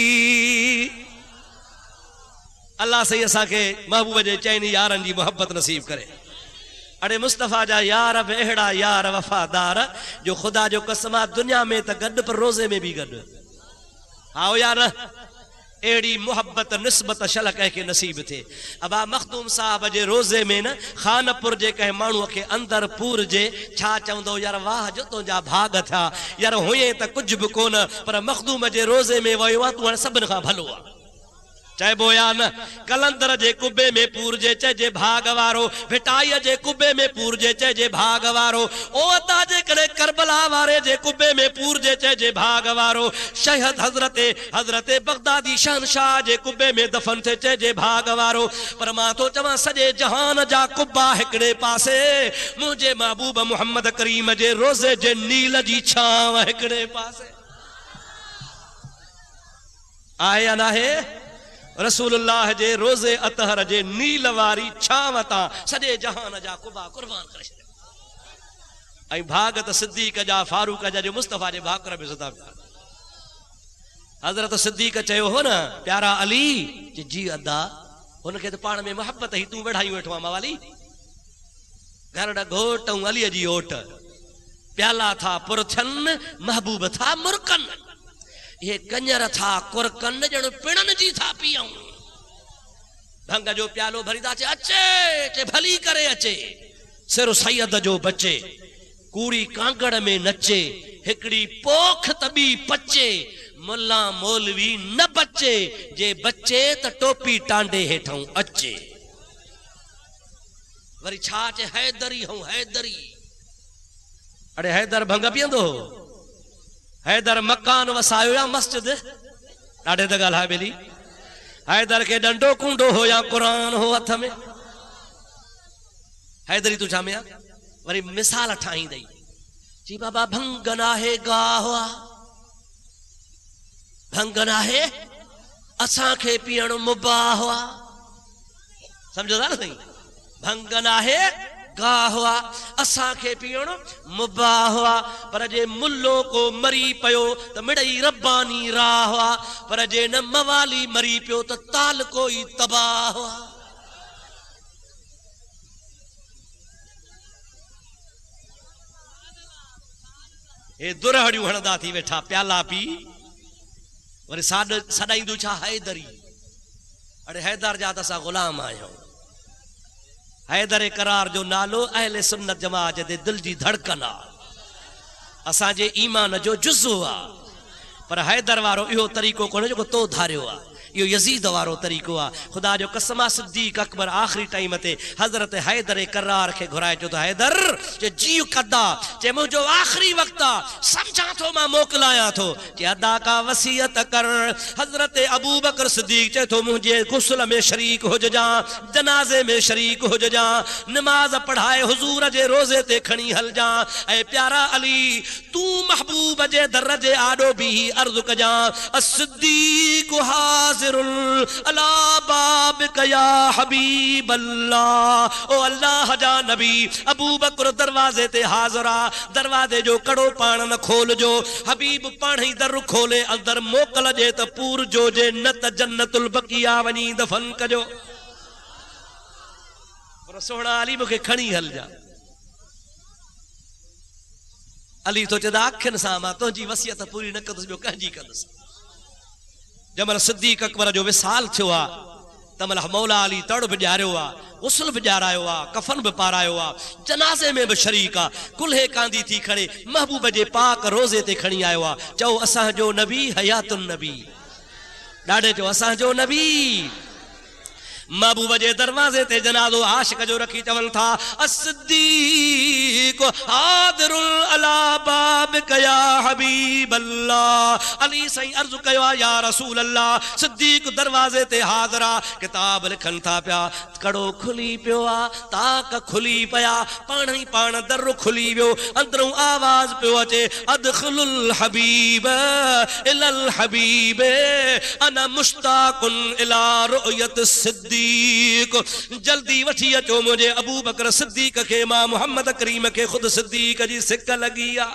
अल्लाह सही असा के महबूब जे चैनी यारन जी मोहब्बत नसीब करे। अरे मुस्तफ़ा जा यार बि अहिड़ा यार वफ़ादार जो खुदा जो कसम दुनिया में त गॾु पर रोज़े में भी गॾु। आओ यार एड़ी मोहब्बत निस्बत शल कंहिंखे नसीब थे। अबा मखदूम साहब जे रोज़े में न खानपुर जे कंहिं माण्हूअ खे अंदर पूर जे छा चवंदो यार वाह जो तुंहिंजा भाग थिया यार हुए त कुछ भी कोन पर मखदूम जे रोज़े में वयो आहे तूं हाणे सभिनि खां भलो आहे। चइबो या न कलंदर जे कुबे में पूरजे चइजे भाग वारो। भिटाईअ जे कुबे में पूरजे चइजे भाग वारो। ओ अता जे कड़े करबला वारे जे कुबे में पूरजे चइजे भाग वारो। शहद हजरते बगदादी शहनशाह जे कुबे में दफन थे चइजे भाग वारो। पर मां तो चवां सॼे जहान जा कुबा हिकड़े पासे मुंहिंजे महबूब मोहम्मद करीम जे रोज़े जे नील जी छांव हिकड़े पासे आहे या नाहे। रसूलुल्लाह जे रोज़े अतहर जे नील वारी छांव तां सॼे जहान जा कुबा कुर्बान करे छॾिया। ऐं भाग त सिद्दीक़ जा फारूक जा जो मुस्तफ़ा जे भाकुर बि सदा पिया। हज़रत सिद्दीक़ चयो हो न प्यारा अली जी अदा हुनखे त पाण में मोहब्बत ही तूं वेठाई वेठो आहे मवाली। घर ॾा घोट ऐं अलीअ जी ओट प्याला था पुरथन महबूब था मुरकन। ये कंजर था कुरकन जण पिणन जी था पियूं। भंग जो प्यालो भरीदा चे अचे भली करे अचे। सिर सैयद जो बचे कूड़ी कांगड़ में नचे। हिकड़ी पोख तबी पचे मुल्ला मौलवी न बचे जे बचे त टोपी टांडे हेठों अचे। वरी छा चे हैदरी हूं हैदरी। अरे हैदर भंग पींदो हैदर मकान वसायो या मस्जिद ॾाढे त ॻाल्हि आहे बेली। हैदर के डंडो कूंडो हो या कुरान हो हथ में। हैदरी तू छा में आ वरी मिसाल ठाहींदई जी बाबा भंगन आहे गाहवा भंगन आहे असांखे पीअण मुबाह हुआ। समझो था न साईं। भंगन आहे गाहवा असांखे पीअण मुबाह हुआ। पर जे मुल्लो को मरी पियो त मिड़ई रब्बानी राह हुआ। पर जे न मवाली मरी पियो त ताल कोई तबाह हुआ। हे दुरहड़ियूं हणंदा थी वेठा प्याला पी वरी सॾाईंदू छा हैदरी। अरे हैदर जा त असां ग़ुलाम आहियूं। हैदर करार जो नालो अहले सुन्नत जमात जे दिल जी धड़कन आ असांजे ईमान जो जुज़ो आ। पर हैदर वारो इहो तरीक़ो कोन्हे जेको तो धारियो आ। यो यजीद वारो तरीक़ो आ। खुदा जो कसम आ सिद्दीक़ अकबर आखिरी टाइम ते हजरत हैदर करार के घुराए जो तो हैदर जे जी कदा जे मुझो आखिरी वक्त आ समझा तो मां मोकलाया तो जे अदा का वसीयत कर। हजरत अबू बकर सिद्दीक़ चे तो मुझे गुस्ल में शरीक हो जा जनाजे में शरीक हो जा नमाज पढ़ाए हुजूर जे रोजे ते खणी हल जा। ए प्यारा अली तू महबूब जे दर जे आडो भी अर्ज कजा सिद्दीक़ अला बाब या हबीब अल्लाह। ओ अल्लाह जा नबी अबू बकर दरवाजे ते हाज़रा दरवाजे जो कड़ो पाण न खोल जो। हबीब पाण ही दर खोले अंदर मोकल जे त पूर जो जे न त जन्नतुल बकिया वनी दफन कजो। पर सोहणा अली मुखे खणी हल जा। अली तो चदा अखिन सा मां तुंहिंजी वसियत पूरी न कंदुसि ॿियो कंहिंजी कंदुसि। जमल सिद्दीक़ अकबर जो विसाल थियो आ तमल मौला अली तड़ भी ॾियारियो आ गुस्ल भी ॾियारायो आ कफन भी पारायो आ जनाज़े में भी शरीक आ कुल्हे कांदी थी खड़े महबूब जे पाक रोज़े ते खणी आयो आ। चओ असांजो नबी हयातुन नबी ॾाढे चओ असांजो नबी। महबूब जे दरवाजे ते जनाज़ो आशिक जो रखी चवन था सिद्दीक़ सिद्दीक हादिरुल अला बाबिक या हबीब अल्लाह। अली सही अर्ज कयो या रसूल अल्लाह। सिद्दीक दरवाजे ते हाज़रा किताब लिखन था पिया, कड़ो खुली पियो आ, ताक खुली पिया, पाण ही पाण दर खुली वियो, अंदरों आवाज पियो अचे अदखुलुल हबीब इलल हबीब अना मुश्ताकुन इला रुयत सिद्दीक। जल्दी वठी अचो मुझे अबू बकर सिद्दीक के मां मोहम्मद करीम के खुद सिद्दीक जी सिक लगी आ।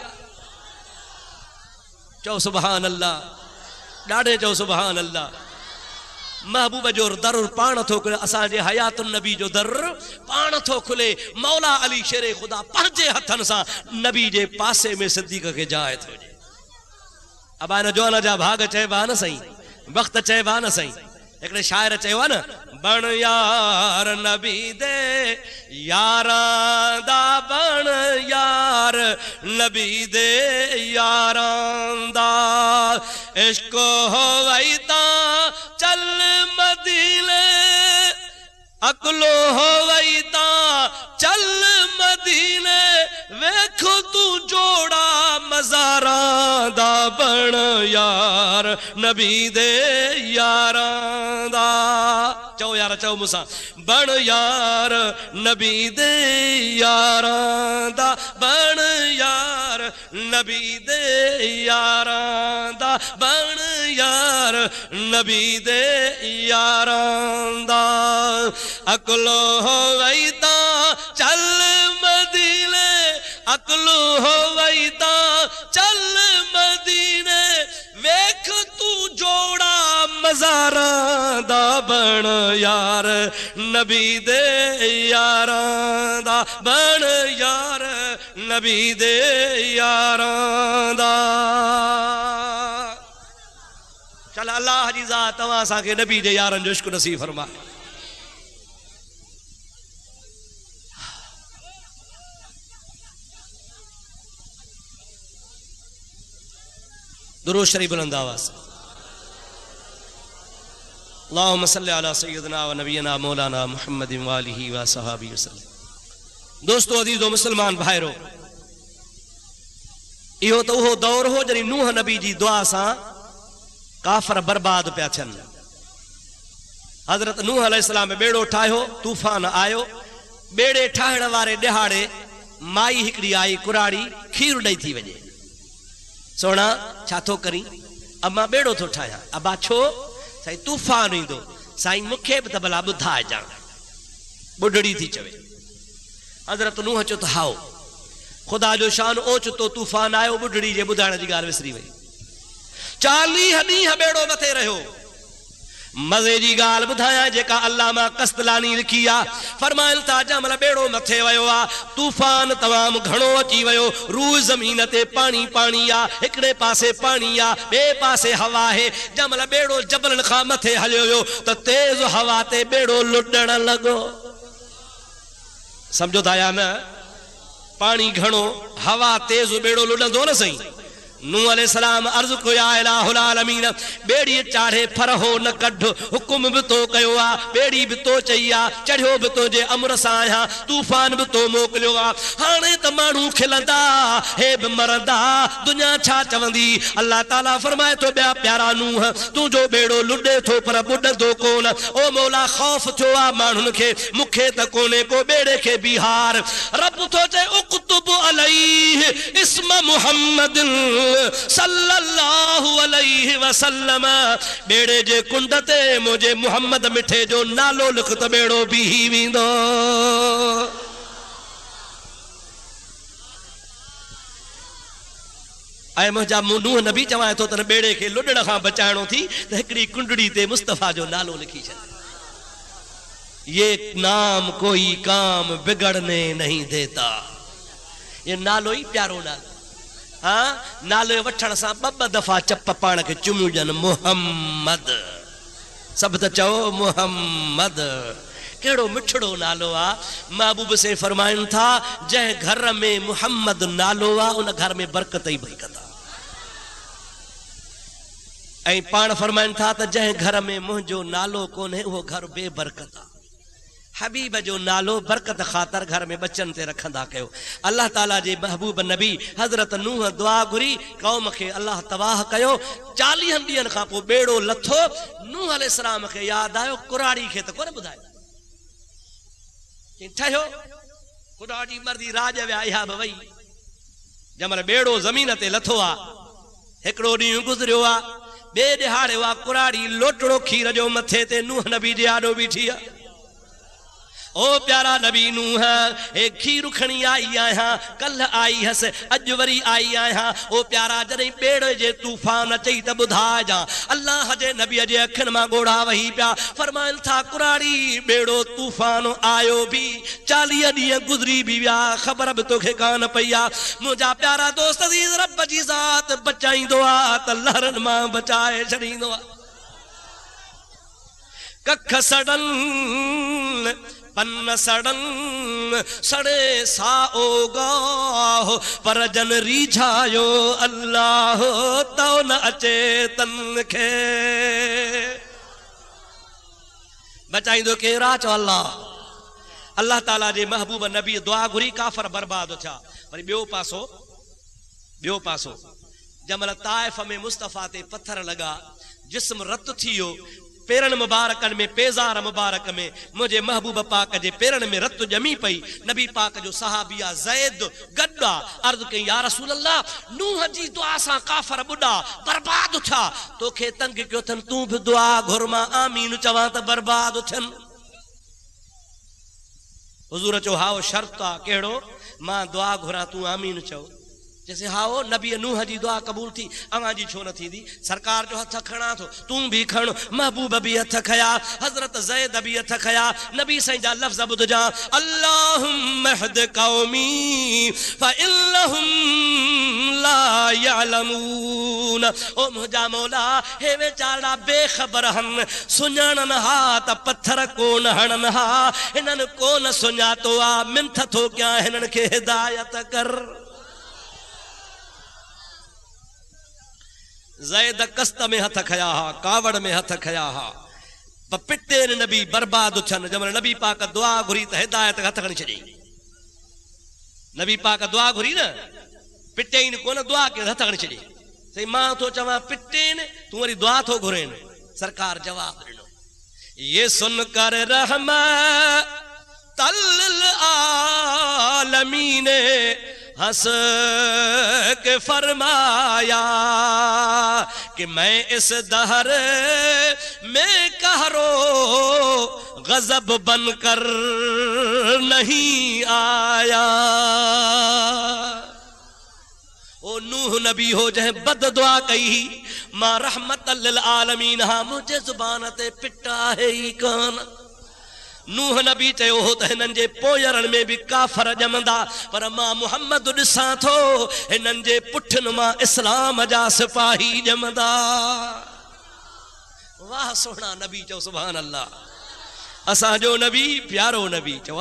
चओ सुभान अल्लाह, ॾाढे चओ सुभान अल्लाह। महबूब जो दर पाण थो खुले, असांजे हयातुन नबी जो दर पाण थो खुले। मौला अली शेरे खुदा पंहिंजे हथन सां नबी जे पासे में सिद्दीक के जाइ थो ॾे। अबा इन जवान जा भाग चइबा न सही, वक्त चइबा न सही। हिकिड़े शाइर चयो आहे न, बण यार नबी दे यारां दा, बण यार नबी दे यारां दा, इश्क होवई तां चल मदीने, अकलो होवई तां चल मदीने, वेखो तू जोड़ा मज़ारां दा, बण यार नबी दे यारां दा। चओ यार, चओ मूंसां, बण यार नबी दे यारां दा, बण यार नबी दे यारां दा, बण यार नबी दे यारां दा, अकलो होवई तां चल मदीने, अकलो होवई तां चल मदीने, वेख तू जोड़ा मज़ारां दा, बण यार नबी दे यारां दा, बण यार नबी दे यारां दा। चल अल्लाह जी ज़ात तव्हां असांखे नबी जे यारनि जो इश्क नसीब फरमाए। दुरूद शरीफ बुलंद आवाज़। अल्लाहुम्मा सल्लि अला सय्यिदिना व नबियना मौलाना मुहम्मद व आलिहि व सहाबी वसल्लम। दोस्तों अज़ीज़ो मुसलमान भाइरो, इहो तो वो दौर हो जॾहिं नूह नबी जी दुआ सां काफ़र बर्बाद पिया थियनि। हज़रत नूह अलैहिस्सलाम बेड़ो ठाहियो, तूफ़ान आयो, बेड़े ठाहिण वारे ॾिहाड़े माई हिकिड़ी आई कुराड़ी, खीर ॾेई थी वञे। सोना छा थो करी? अम्मा बेड़ो थो ठाहियां। अबा छो? साईं तूफ़ान ईंदो। साईं मूंखे बि त भला ॿुधाए ॼाण। बुढड़ी थी चवे। हज़रत नूह चयो त हाओ, ख़ुदा जो शान ओचितो तूफ़ान आयो, बुढड़ी जे ॿुधाइण जी ॻाल्हि विसरी वई। 40 ॾींहं बेड़ो मथे रहियो। मज़े जी ॻाल्हि ॿुधायां जेका अल्लामा कस्तलानी लिखी आहे। फरमाइनि था जंहिंमहिल बेड़ो मथे वियो आहे, तूफ़ान तमामु घणो अची वियो, रूह ज़मीन ते पाणी पाणी आहे, हिकिड़े पासे पाणी आहे, ॿिए पासे हवा आहे। जंहिंमहिल बेड़ो जबलनि खां मथे हलियो वियो त तेज़ हवा ते बेड़ो लुॾण लॻो। सम्झो था या न? पाणी घणो, हवा तेज़, बेड़ो लुॾंदो न सही। नूह अलैहिस्सलाम अर्ज़ कयो या इलाहुल आलमीन, बेड़ी चाढ़े फरहो न कढ, हुकुम भी तो कयो आ, बेड़ी भी तो चई आ, चढ़ियो भी तो जे अमर सां आहियां, तूफ़ान भी तो मोकिलियो आ। हाणे त माण्हू खिलंदा, हे बि मरंदा, दुनिया छा चवंदी? अल्लाह ताला फरमाए तो ॿिया प्यारा नूह, तुंहिंजो बेड़ो लुॾे थो पर ॿुॾंदो कोन। ओ मौला खौफ़ थियो आ माण्हुनि खे, मूंखे त कोन्हे को बेड़े खे बिहार। रब थो चए उक्तुब अलैहि इस्म मुहम्मद सल्लल्लाहु अलैहि वसल्लम, बेड़े जे कुंड ते मुझे मुहम्मद मिठे जो नालो लिख त बेड़ो बीही वेंदो। ऐं मुंहिंजा नूह नबी चवां थो त बेड़े खे लुॾण खां बचाइणो थी त हिकिड़ी कुंडड़ी ते मुस्तफ़ा जो नालो लिखी छॾ। ये नाम कोई काम बिगड़ने नहीं देता। ये नालो ही प्यारो नालो। हाँ, नालो वठण सां ॿ दफ़ा चप पाण खे चुमियूं ॾियनि, मुहम्मद। सभु त चओ मुहम्मद। कहिड़ो मिठड़ो नालो आहे। महबूब से फरमाइनि था जंहिं घर में मुहम्मद नालो आहे उन घर में बरकत ई बरकत आहे। ऐं पाण फरमाइनि था त जंहिं घर में मुंहिंजो नालो कोन्हे उहो घर बेबरकत आहे। हबीब जो नालो बरकत ख़ातर घर में बच्चन ते रखंदा कयो। अल्लाह ताला जे महबूब नबी हज़रत नूह दुआ घुरी कौम खे अल्लाह तबाह कयो। 40 ॾींहंनि खां पोइ बेड़ो लथो। नूह अलैहिस्सलाम खे याद आयो कुराड़ी खे त कोन ॿुधायो कि ठहियो कुराड़ी मर्दी राज विया इहा बि वई। जमल बेड़ो ज़मीन ते लथो आ हिकिड़ो ॾींहुं गुज़रियो आ ॿिए ॾिहाड़े वा कुराड़ी लोटड़ो खीर जो मथे ते नूह नबी जे आॾो बीठी आ। ओ प्यारा नबी नूह ए खीर खणी आई आहियां कल आई हस अॼु वरी आई आहियां। ओ प्यारा जॾहिं बेड़े जे तूफान अचई त ॿुधाए जा। अल्लाह जे नबीअ जे अखियुनि मां ॻोढ़ा वही पिया फरमाइनि था कुराड़ी बेड़ो तूफान आयो बि 40 ॾींहं गुज़री बि विया ख़बर बि तोखे कान पई आ। मुंहिंजा प्यारा दोस्त अज़ीज़ रब जी ज़ात बचाईंदो आ त लहरनि मां बचाए छॾींदो आ। कख सड़न पन्न सड़न सड़े साओ गाहो पर जन रीझायो अल्लाह तो न अचे तन खे बचाईंदो केरा चो अल्लाह। अल्लाह ताला जे महबूब नबी दुआ घुरी काफर बर्बाद थिया। वरी ॿियो पासो जमल ताइफ में मुस्तफ़ा ते पत्थर लगा जिस्म रत थी वियो। पेरन मुबारकन में पेजार मुबारक में मुझे महबूब पाक जे पेरन में रत जमी पई। नबी पाक जो सहाबिया ज़ैद गड्डा अर्ज़ कई या रसूल अल्लाह नूह जी दुआ सां काफर बुढ़ा बर्बाद थिया तोखे तंग कयो थन तू भी दुआ घुर मां आमीन चवां त बर्बाद थियन। हुजूर चो हाओ शर्त आ कहिड़ो मां दुआ घुरा तू आमीन चओ। जैसे हाओ नबी नूह जी दुआ कबूल थी अवां जी छो न थींदी। सरकार जो हथ खणा थो तू भी खण महबूब भी हथ खया हजरत ज़ैद भी हथ खया। नबी साईं जा लफ्ज़ ॿुधजा अल्लाहुम्म हद कौमी फइन्नहुम ला यअलमून। ओ मुंहिंजा मौला हे वेचारा बेखबर हन सुञाणन हा त पत्थर कोन हणन हा हिनन कोन सुञातो आ मिंथ थो कयां हिनन खे हिदायत कर। ज़ैद कस्त में हथ खया हा कावड़ में हथ खया हा पिटे नबी बर्बाद थियन। जमल नबी पाक दुआ घुरी त हिदायत हथ खणी छॾी। नबी पाक दुआ घुरी न पिटे कोन दुआ के हथ खणी छॾी। सही मां तो चवां पिटेन तू वरी दुआ थो घुरेन। सरकार जवाब ॾिनो ये सुनकर रहमत आलमीन हंस के फरमाया कि मैं इस दहर में कहरो गजब बनकर नहीं आया। ओ नूह नबी हो जह बद दुआ कही मां रहमत लिल आलमीन हा मुझे जुबान ते पिटा है ही कान। नूह नबी चयो हो त हिननि जे पोयरनि में भी काफर ॼमंदा पर मां मुहम्मद ॾिसां थो हिननि जे पुठिन मां इस्लाम जा सिपाही ॼमंदा। वाह सोहणा नबी चओ सुभान अल्लाह। असांजो नबी प्यारो नबी चओ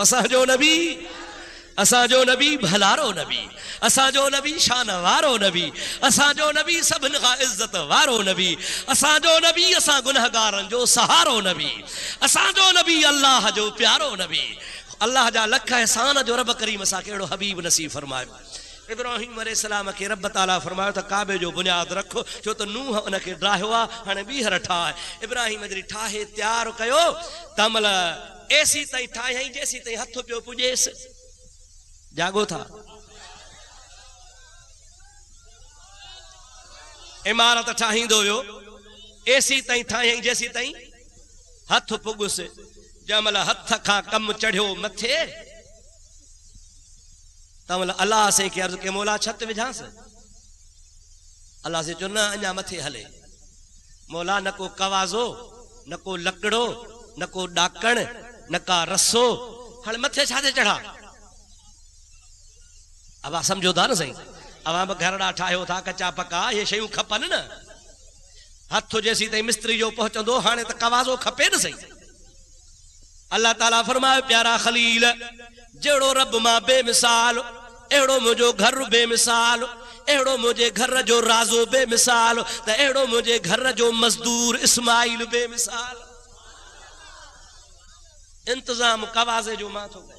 असांजो नबी भलारो नबी असांजो नबी शान वारो नबी असांजो नबी सभिनि खां इज्जत वारो नबी असांजो नबी असां गुनहगारनि जो सहारो नबी असांजो नबी अल्लाह जो प्यारो नबी। अल्लाह जा लख एहसान जो रब करीम असां कहिड़ो हबीब नसीब फरमायो। इब्राहिम अलैहिस्सलाम के रब ताला फरमायो त काबे जो बुनियाद रखो छो त नूह उनखे ड्राहियो आहे हाणे ॿीहर ठाहे। इब्राहिम जॾहिं ठाहे तयार कयो तमल एसी ताईं ठाहे जेसी ताईं हथ पियो पुॼेसि। जागो था इमारत ठाहींदो वियो एसी ताईं ठाही जेसी ताईं हथ पुॻुसि। जंहिंमहिल हथ खां कमु चढ़ियो मथे तंहिंमहिल अलाह से खे अर्ज़ु कयो मौला छत विझांसि। अलाह से चयो न अञा मथे हले। मौला न को कवाज़ो न को लकड़ो न को ॾाकण न का रसो हाणे मथे छा ते चढ़ा। अब आप समझो था न सही अवां बि घरड़ा ठाहियो था कचा पका ये शयूं खपनि न। हथ जेसी ताईं मिस्त्री जो पहुचंदो हाणे त कवाज़ो खपे न सही। अल्लाह ताला फरमायो प्यारा खलील जहिड़ो रब मां बेमिसाल अहिड़ो मुंहिंजो घर बेमिसाल अहिड़ो मुंहिंजे घर जो राज़ो बेमिसाल त अहिड़ो मुंहिंजे घर जो मज़दूर इस्माइल बेमिसाल। इंतजाम कवाज़े जो मां थो कयां,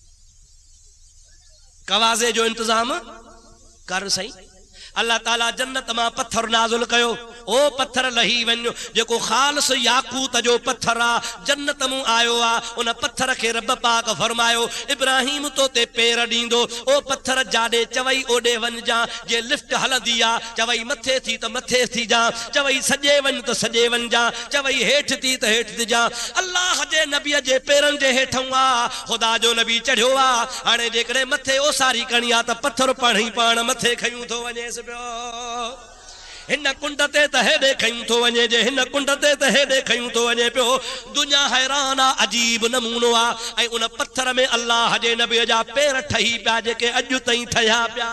कवाज़े जो इंतजाम कर सही। अल्लाह ताला जन्नत मां पत्थर नाज़ुल कयो, ओ पत्थर लही वञो, जेको ख़ालिस याकूत जो पत्थर आ जन्नत मूं आयो आ, उन पत्थर खे रब पाक फरमायो इब्राहिम तो ते पेर ॾींदो, ओ पत्थर जाॾे चवई ओॾे वञ जा, जे लिफ्ट हलंदी आ चवई मथे थी त मथे थी जा, चवई सॼे वञ त सॼे वञ जा, चवई हेठि थी त हेठि थी जा। अल्लाह जे नबीअ जे पेरनि जे हेठां आ ख़ुदा जो नबी चढ़ियो आ। हाणे जेकॾहिं मथे ओसारी करणी आ त पत्थर पाण ई पाण मथे खयूं थो वञेसि पियो, हिन कुंड ते त हेॾे खयूं थो वञे, जे हिन कुंड ते त हेॾे खयूं थो वञे पियो। दुनिया हैरान आ, अजीब नमूनो आ। ऐं उन पत्थर में अल्लाह जे नबीअ जा पेर ठही पिया, जेके अॼु ताईं ठहिया पिया।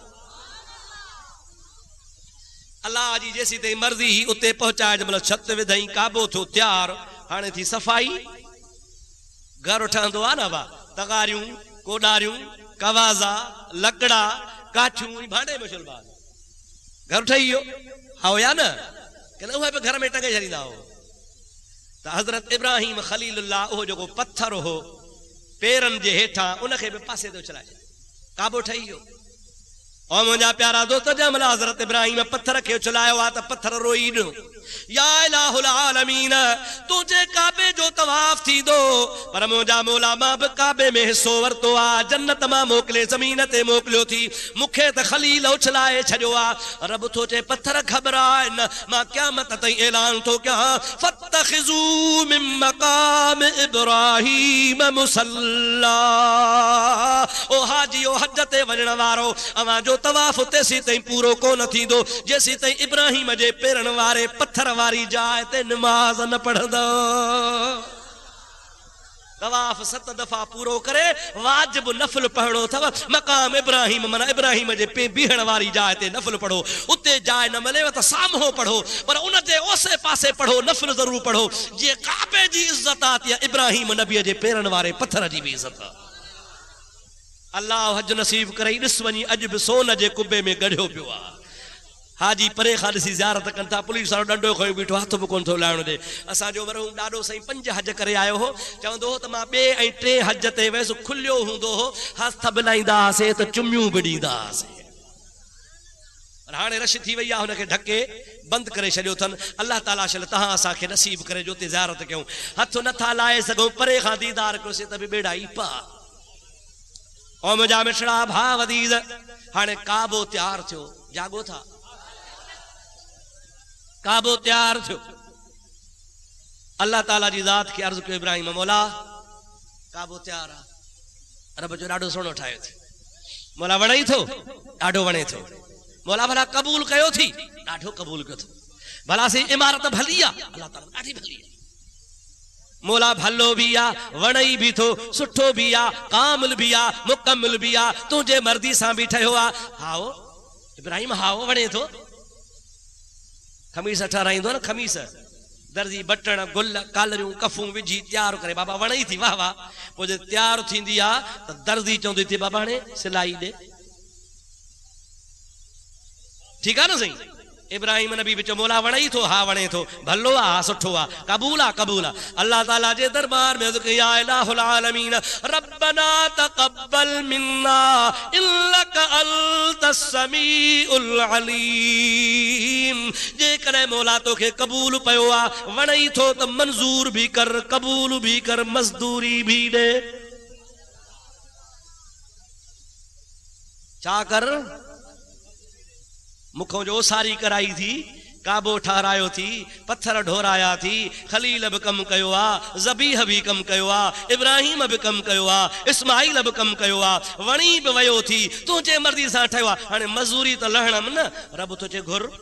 अल्लाह जी जेसी ताईं मर्ज़ी ही उते पहुचाए, जंहिं महिल छत विधई काबो थियो तयार, हाणे थी सफ़ाई। घर ठहंदो आहे न बा, तगारियूं कोडारियूं कवाज़ा लकड़ा काठियूं भांडे में शुलबा, घर ठही वियो हाओ या न, कि न उहे बि घर में टंगे छॾींदा हो। त हज़रत इब्राहिम ख़लीलुल्लाह उहो जेको पत्थर हो पेरनि जे हेठां उनखे बि पासे थो चलाए, काबो ठही वियो। और मुंहिंजा प्यारा दोस्त, जंहिं महिल हज़रत इब्राहिम पत्थर खे उछलायो आहे त पत्थर रोई ॾिनो, या इलाहुल आलमीन तुंहिंजे काबे जो तवाफ़ थींदो, पर मुंहिंजा मौला मां बि काबे में हिसो वरितो आहे, जन्नत मां मोकिले ज़मीन ते मोकिलियो थी, मूंखे त ख़लील उछलाए छॾियो आहे। रब थो चए पत्थर घबराइनि, मां क़यामत ताईं ऐलान थो कयां, फत्तखिज़ू मिन मक़ाम इब्राहीम मुसल्ला। ओ हाजी ओ हज ते वञण वारो, अवां जो तवाफ़ तेसी ताईं पूरो कोन थींदो जेसी ताईं इब्राहिम जे पेरनि वारे पत्थर वारी जाइ ते नमाज़ न पढ़ंदो। तवाफ़ 7 दफ़ा पूरो करे वाजिब नफ़ल पढ़णो अथव। मक़ाम इब्राहिम माना इब्राहिम जे बीहण वारी जाइ ते नफ़ल पढ़ो, उते जाइ न मिलेव त साम्हूं पढ़ो, पर उन जे ओसे पासे पढ़ो, नफ़ल ज़रूर पढ़ो। जीअं काबे जी इज़त आहे तीअं इब्राहिम नबीअ जे पेरनि वारे पत्थर जी बि इज़त आहे। अल्लाह हज नसीब करे ॾिस वञी, अॼु बि सोन जे कुबे में गढ़ियो पियो आहे। हाजी परे खां ॾिसी ज़ियारत कनि था, पुलिस वारो डंडो खयो बीठो, हथ बि कोन थो लाहिणो ॾे। असांजो मरहूम ॾाढो साईं 5 हज करे आयो हो, चवंदो हो त मां 2 ऐं 3 हज ते वयसि, खुलियो हूंदो हो, हथ बि लाहींदा हुआसीं त चुमियूं बि ॾींदा हुआसीं। पर हाणे रश थी वई आहे, हुनखे ढके बंदि करे छॾियो अथनि। अल्लाह ताला शल तव्हां असांखे नसीब करे जो उते ज़ियारत कयूं, हथ नथा लाहे सघूं, परे खां दीदार कयोसीं त बि बेड़ा ई पा। और मुंहिंजा मिठड़ा भाउ वदीज़, हाणे काबो तयारु थियो, जागो था, काबो तयारु थियो। अल्लाह ताला जी ज़ात खे अर्ज़ु कयो, इब्राहिम मौला काबो तयारु आहे। रब जो ॾाढो सुहिणो ठाहियो थी, मौला वणे थो, ॾाढो वणे थो। मौला भला क़बूल कयो थी, ॾाढो क़बूल कयो थो। भला सी इमारत भली आहे, अल्लाह ताला ॾाढी भली आहे। मौला भलो भी आ, वणई भी थो, सुठो भी आ, कामिल भी आ, मुकम्मिल भी आ, तुंहिंजे मर्ज़ी सां भी ठहियो आ। हाओ इब्राहिम हाओ वणे थो। खमीस ठहाराईंदो न, खमीस दर्जी बटण गुल कालरियूं कफूं विझी तयारु करे, बाबा वणई थी, वाह वाह। पोइ जे तयारु थींदी आहे त दर्जी चवंदी थी, बाबा हाणे सिलाई ॾे। ठीकु आहे न साईं। इब्राहिम नबी बि चयो मौला वणई थो, हा वणे थो, भलो आ, सुठो आ, क़बूल आ, क़बूल आ। अल्लाह ताला जे दरबार में या इलाहुल आलमीन रब्बना तक़ब्बल मिन्ना इन्नका अंतस समीउल अलीम। जेकॾहिं मौला तोखे क़बूल पियो आ, वणई थो त मंज़ूर भी कर, क़बूल भी कर, मज़दूरी भी ॾे। छा कर? मुखों जो ओसारी कराई थी, काबो ठहरायो थी, पत्थर ढोराया थी, खलील भी कम कयो आ, ज़बीह भी कम कयो आ, इब्राहिम भी कम कयो आ, इस्माइल भी कम कयो आ, वणी भी वयो थी, तुंहिंजे मर्ज़ी सां ठहियो आ। हाणे मज़ूरी त लहणम न, रब तो चे घुर।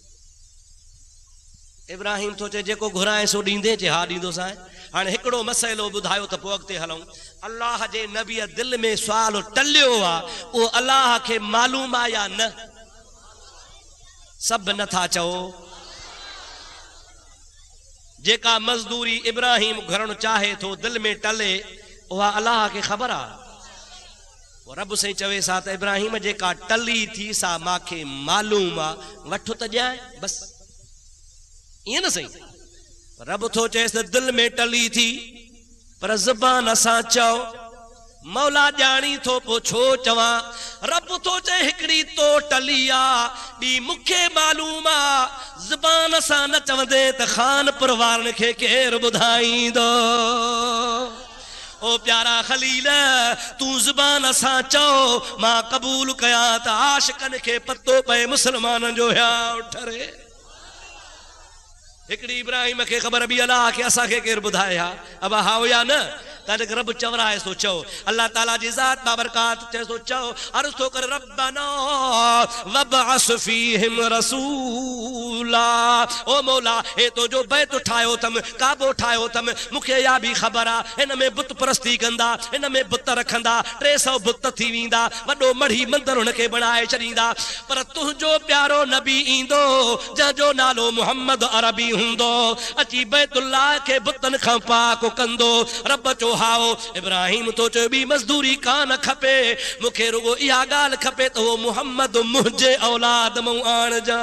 इब्राहिम तो चे जेको घुराए सो ॾींदे, चे हा ॾींदो सां। हाणे हिकिड़ो मसइलो ॿुधायो त पोइ अॻिते हलूं। अल्लाह जे नबीअ दिलि में सुवाल टलियो आ, उहो अल्लाह खे मालूम आ या न? सब नथा चओ। जेका मजदूरी इब्राहिम घरण चाहे थो, दिल में टले, उहा अल्लाह खे ख़बर आ। रब से चवे सा त इब्राहिम जेका टली थी सा माखे मालूम आ, वठ त ॼाए बस, ईअं न सही। रब थो चएसि दिल में टली थी, पर ज़बान असां चओ मौला जानी थो पो छो चवा रब तो चे हिकड़ी तो टलिया बी मुखे मालूम आ ज़बान असां न चवंदे त खान परवारन खे केर ॿुधाईंदो ओ प्यारा खलील तू ज़बान असां चओ मां कबूल कया त आशिकन खे पतो पए मुसलमानन जो या उठरे हिकड़ी इब्राहिम खे ख़बर बि अल्लाह खे असां खे केर ॿुधाया अब हाओ या न तॾहिं रब चवराए सो चओ अल्लाह ताला जी ज़ात बाबरकात चए सो चओ अर्ज़ थो कर रब्बना वबअस फीहिम रसूला ओ मौला हे तो जो बैत ठायो थम काबो ठायो थम मूंखे या भी ख़बर आ हिन में बुत परस्ती कंदा हिन में बुत रखंदा 300 बुत थी वेंदा वॾो मढ़ी मंदर हुनखे बणाए छॾींदा पर तुंहिंजो प्यारो नबी ईंदो जंहिंजो नालो मुहम्मद अरबी हुंदो अची बैतुल्लाह के बुतन खां पाक कंदो रब चो हाओ इब्राहिम तो चो बी मजदूरी कान खपे मूंखे रुगो इहा ॻाल्हि खपे त वो मुहम्मद मुंहिंजे औलाद मूं आण जा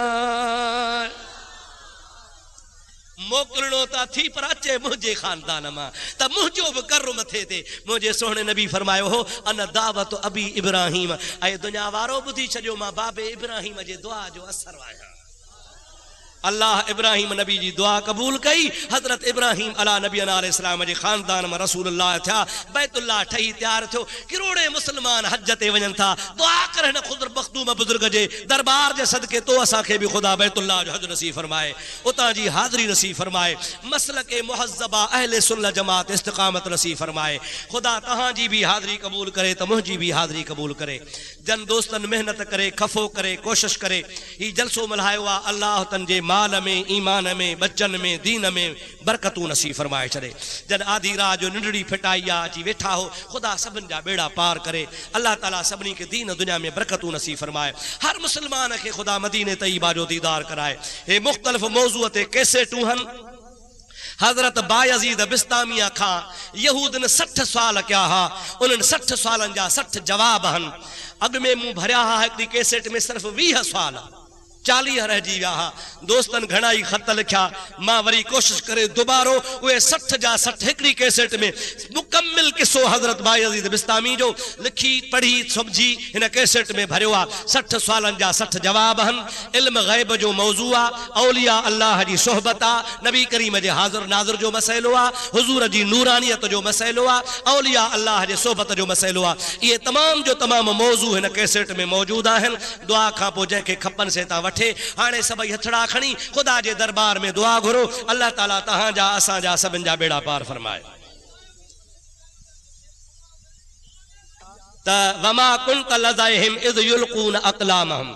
मोकिलणो था थी पर अचे मुंहिंजे खानदान मां त मुंहिंजो बि कर मथे ते मुंहिंजे सोहणे नबी फरमायो हो अन दावत अबी इब्राहिम ऐं दुनिया वारो ॿुधी छॾियो मां बाबे इब्राहिम जे दुआ जो असर आहियां अल्लाह इब्राहिम नबी जी दुआ कबूल कई हजरत इब्राहिम अला नबी अलैहिस्सलाम जे खानदान में रसूलुल्लाह थिया बैतुल्लाह ठही तैयार थियो किरोड़े मुसलमान हज ते वञन था दुआ कर न खुद मखदूम बुजुर्ग जे दरबार जे सदके तो असा के भी खुदा बैतुल्लाह जो हज नसीब फरमाए उता जी हाज़री नसीब फरमाए मसलक मुहज़्ज़बा अहले सुन्नत जमात इस्तिकामत नसीब फरमाए खुदा तहां जी भी हाज़री कबूल करे त मुंहिंजी भी हाज़री कबूल करे जन दोस्तन मेहनत करे खफो करे कोशिश करे ही जलसो मल्हायो आ अल्लाह तन जे माल में ईमान में बच्चन में दीन में बरकतू नसीब फरमाए छड़े जन आधी रात जो निंडड़ी फिटाई अची वेठा हो खुदा सबन जा बेड़ा पार करे अल्लाह ताला सबनी के दीन दुनिया में बरकतू नसीब फरमाए हर मुसलमान के खुदा मदीने तैयबा जो दीदार कराए हे मुख्तलिफ मौजू ते कैसेटू हन हजरत बायजीद बिस्तामिया खा यहूदन 60 साल क्या हा उन 60 सालन जा 60 जवाब हन अग में मुंह भरिया हा एक कैसेट में सिर्फ 20 साल 40 रहिजी विया हा दोस्तन घणा ही खत लिखा मां वरी कोशिश करे दोबारो उहे 60 जा 60 हिकड़ी कैसेट में मुकम्मल किस्सो हजरत बायजीद बिस्तामी जो लिखी पढ़ी समझी इन कैसेट में भरियो आ 60 सालन जा 60 जवाब हन इल्म गैब जो मौजू आ औलिया अल्लाह जी सोहबत आ नबी करीम जे हाज़िर नाज़िर जो मसइलो आ हुजूर जी नूरानियत जो मसइलो आ औलिया अल्लाह जे सोहबत जो मसइलो आ ये तमाम जो तमाम मौजू इन कैसेट में मौजूद आहिन दुआ खां पोइ जंहिंखे खपन से ता हाने सभई हथड़ा खणी खुदा जे दरबार में दुआ घुरो अल्लाह ताला तहां जा असां जा सभिन जा बेड़ा पार फरमाए त वमा कुंत लज़ाइहिम इज़ युल्कून अक़लामहम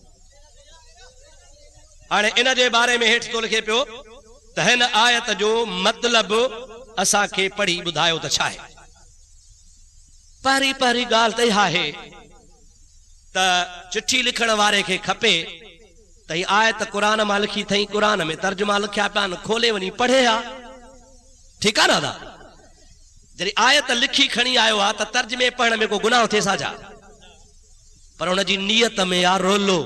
हाने इन जे बारे में हेठ तो लिखे पियो त हिन आयत जो मतलब असां के पढ़ी बुधायो त छा है पहिरी पहिरी गाल त इहा है त चिट्ठी लिखण वारे के खपे तई आयत कुरान में लिखी थई कुरान में तर्जुमा लिखा पान खोले वनी पढ़े आ ठीक है ना दा जरी आयत लिखी खणी आयो आ त तर्जुमे पढ़ने में को गुनाह थे साजा पर उन जी नियत में यार रोलो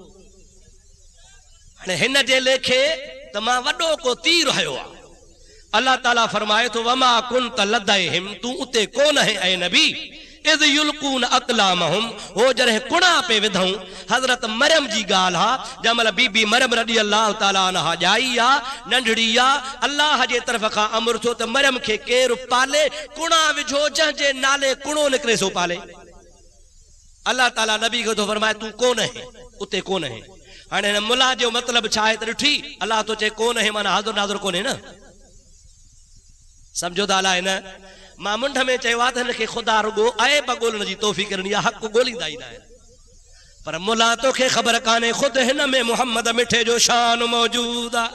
ने हिन जे लेखे त मां वडो को तीर हयो आ अल्लाह ताला फरमाए तो वमा कुंत लदैहिम तू उते कोन है ए नबी इज़ युल्कून अक़लामहुम हो जरे कुणा पे विधऊं हजरत मरियम जी गाल हा जमल बीबी मरियम रदी अल्लाह ताला अन्हा जाई आ नंढड़ी आ अल्लाह जे तरफ का अमर थो त मरियम के केर पाले कुणा विझो जंहिंजे नाले कुणो निकरे सो पाले अल्लाह ताला नबी को तो फरमाए तू कौन है उते कौन है हाने मुला जो मतलब छा है त ठी अल्लाह तो चे कौन है माना हाज़िर नाज़िर कोने ना समझो दाला है ना मां मुंड में चयो आहे के खुदा रुगो आए बगोलण जी तौफीक करनी है हक गोलींदा ही ना पर मुला तो के खबर काने खुद हिन में मोहम्मद मिठे जो शान मौजूद आ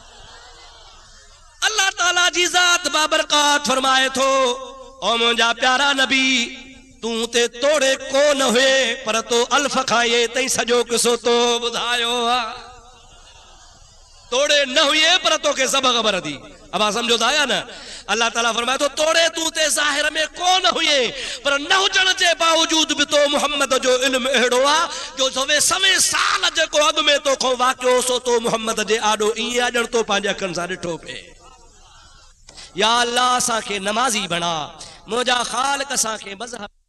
अल्लाह ताला जी जात बाबरकात फरमाए थो ओ मुंजा प्यारा नबी तू ते तोड़े को न हुए पर तो अल्फ खाए तई सजो किसो तो बुधायो आ तोड़े न हुए पर तो के सब खबर थी अब आ समझो आया ना अल्लाह ताला फरमाए तो तोड़े तू ते जाहिर में कौन हुए पर न हुजण जे बावजूद भी तो मोहम्मद जो इल्म एड़ो आ जो सवे साल जेको अग में तो खो वाक्यो सो तो मोहम्मद जे आडो ई अजण तो पांजे अखन सा डिठो पे या अल्लाह असांखे नमाज़ी बणा मुंहिंजा ख़ालिक असांखे मज़हब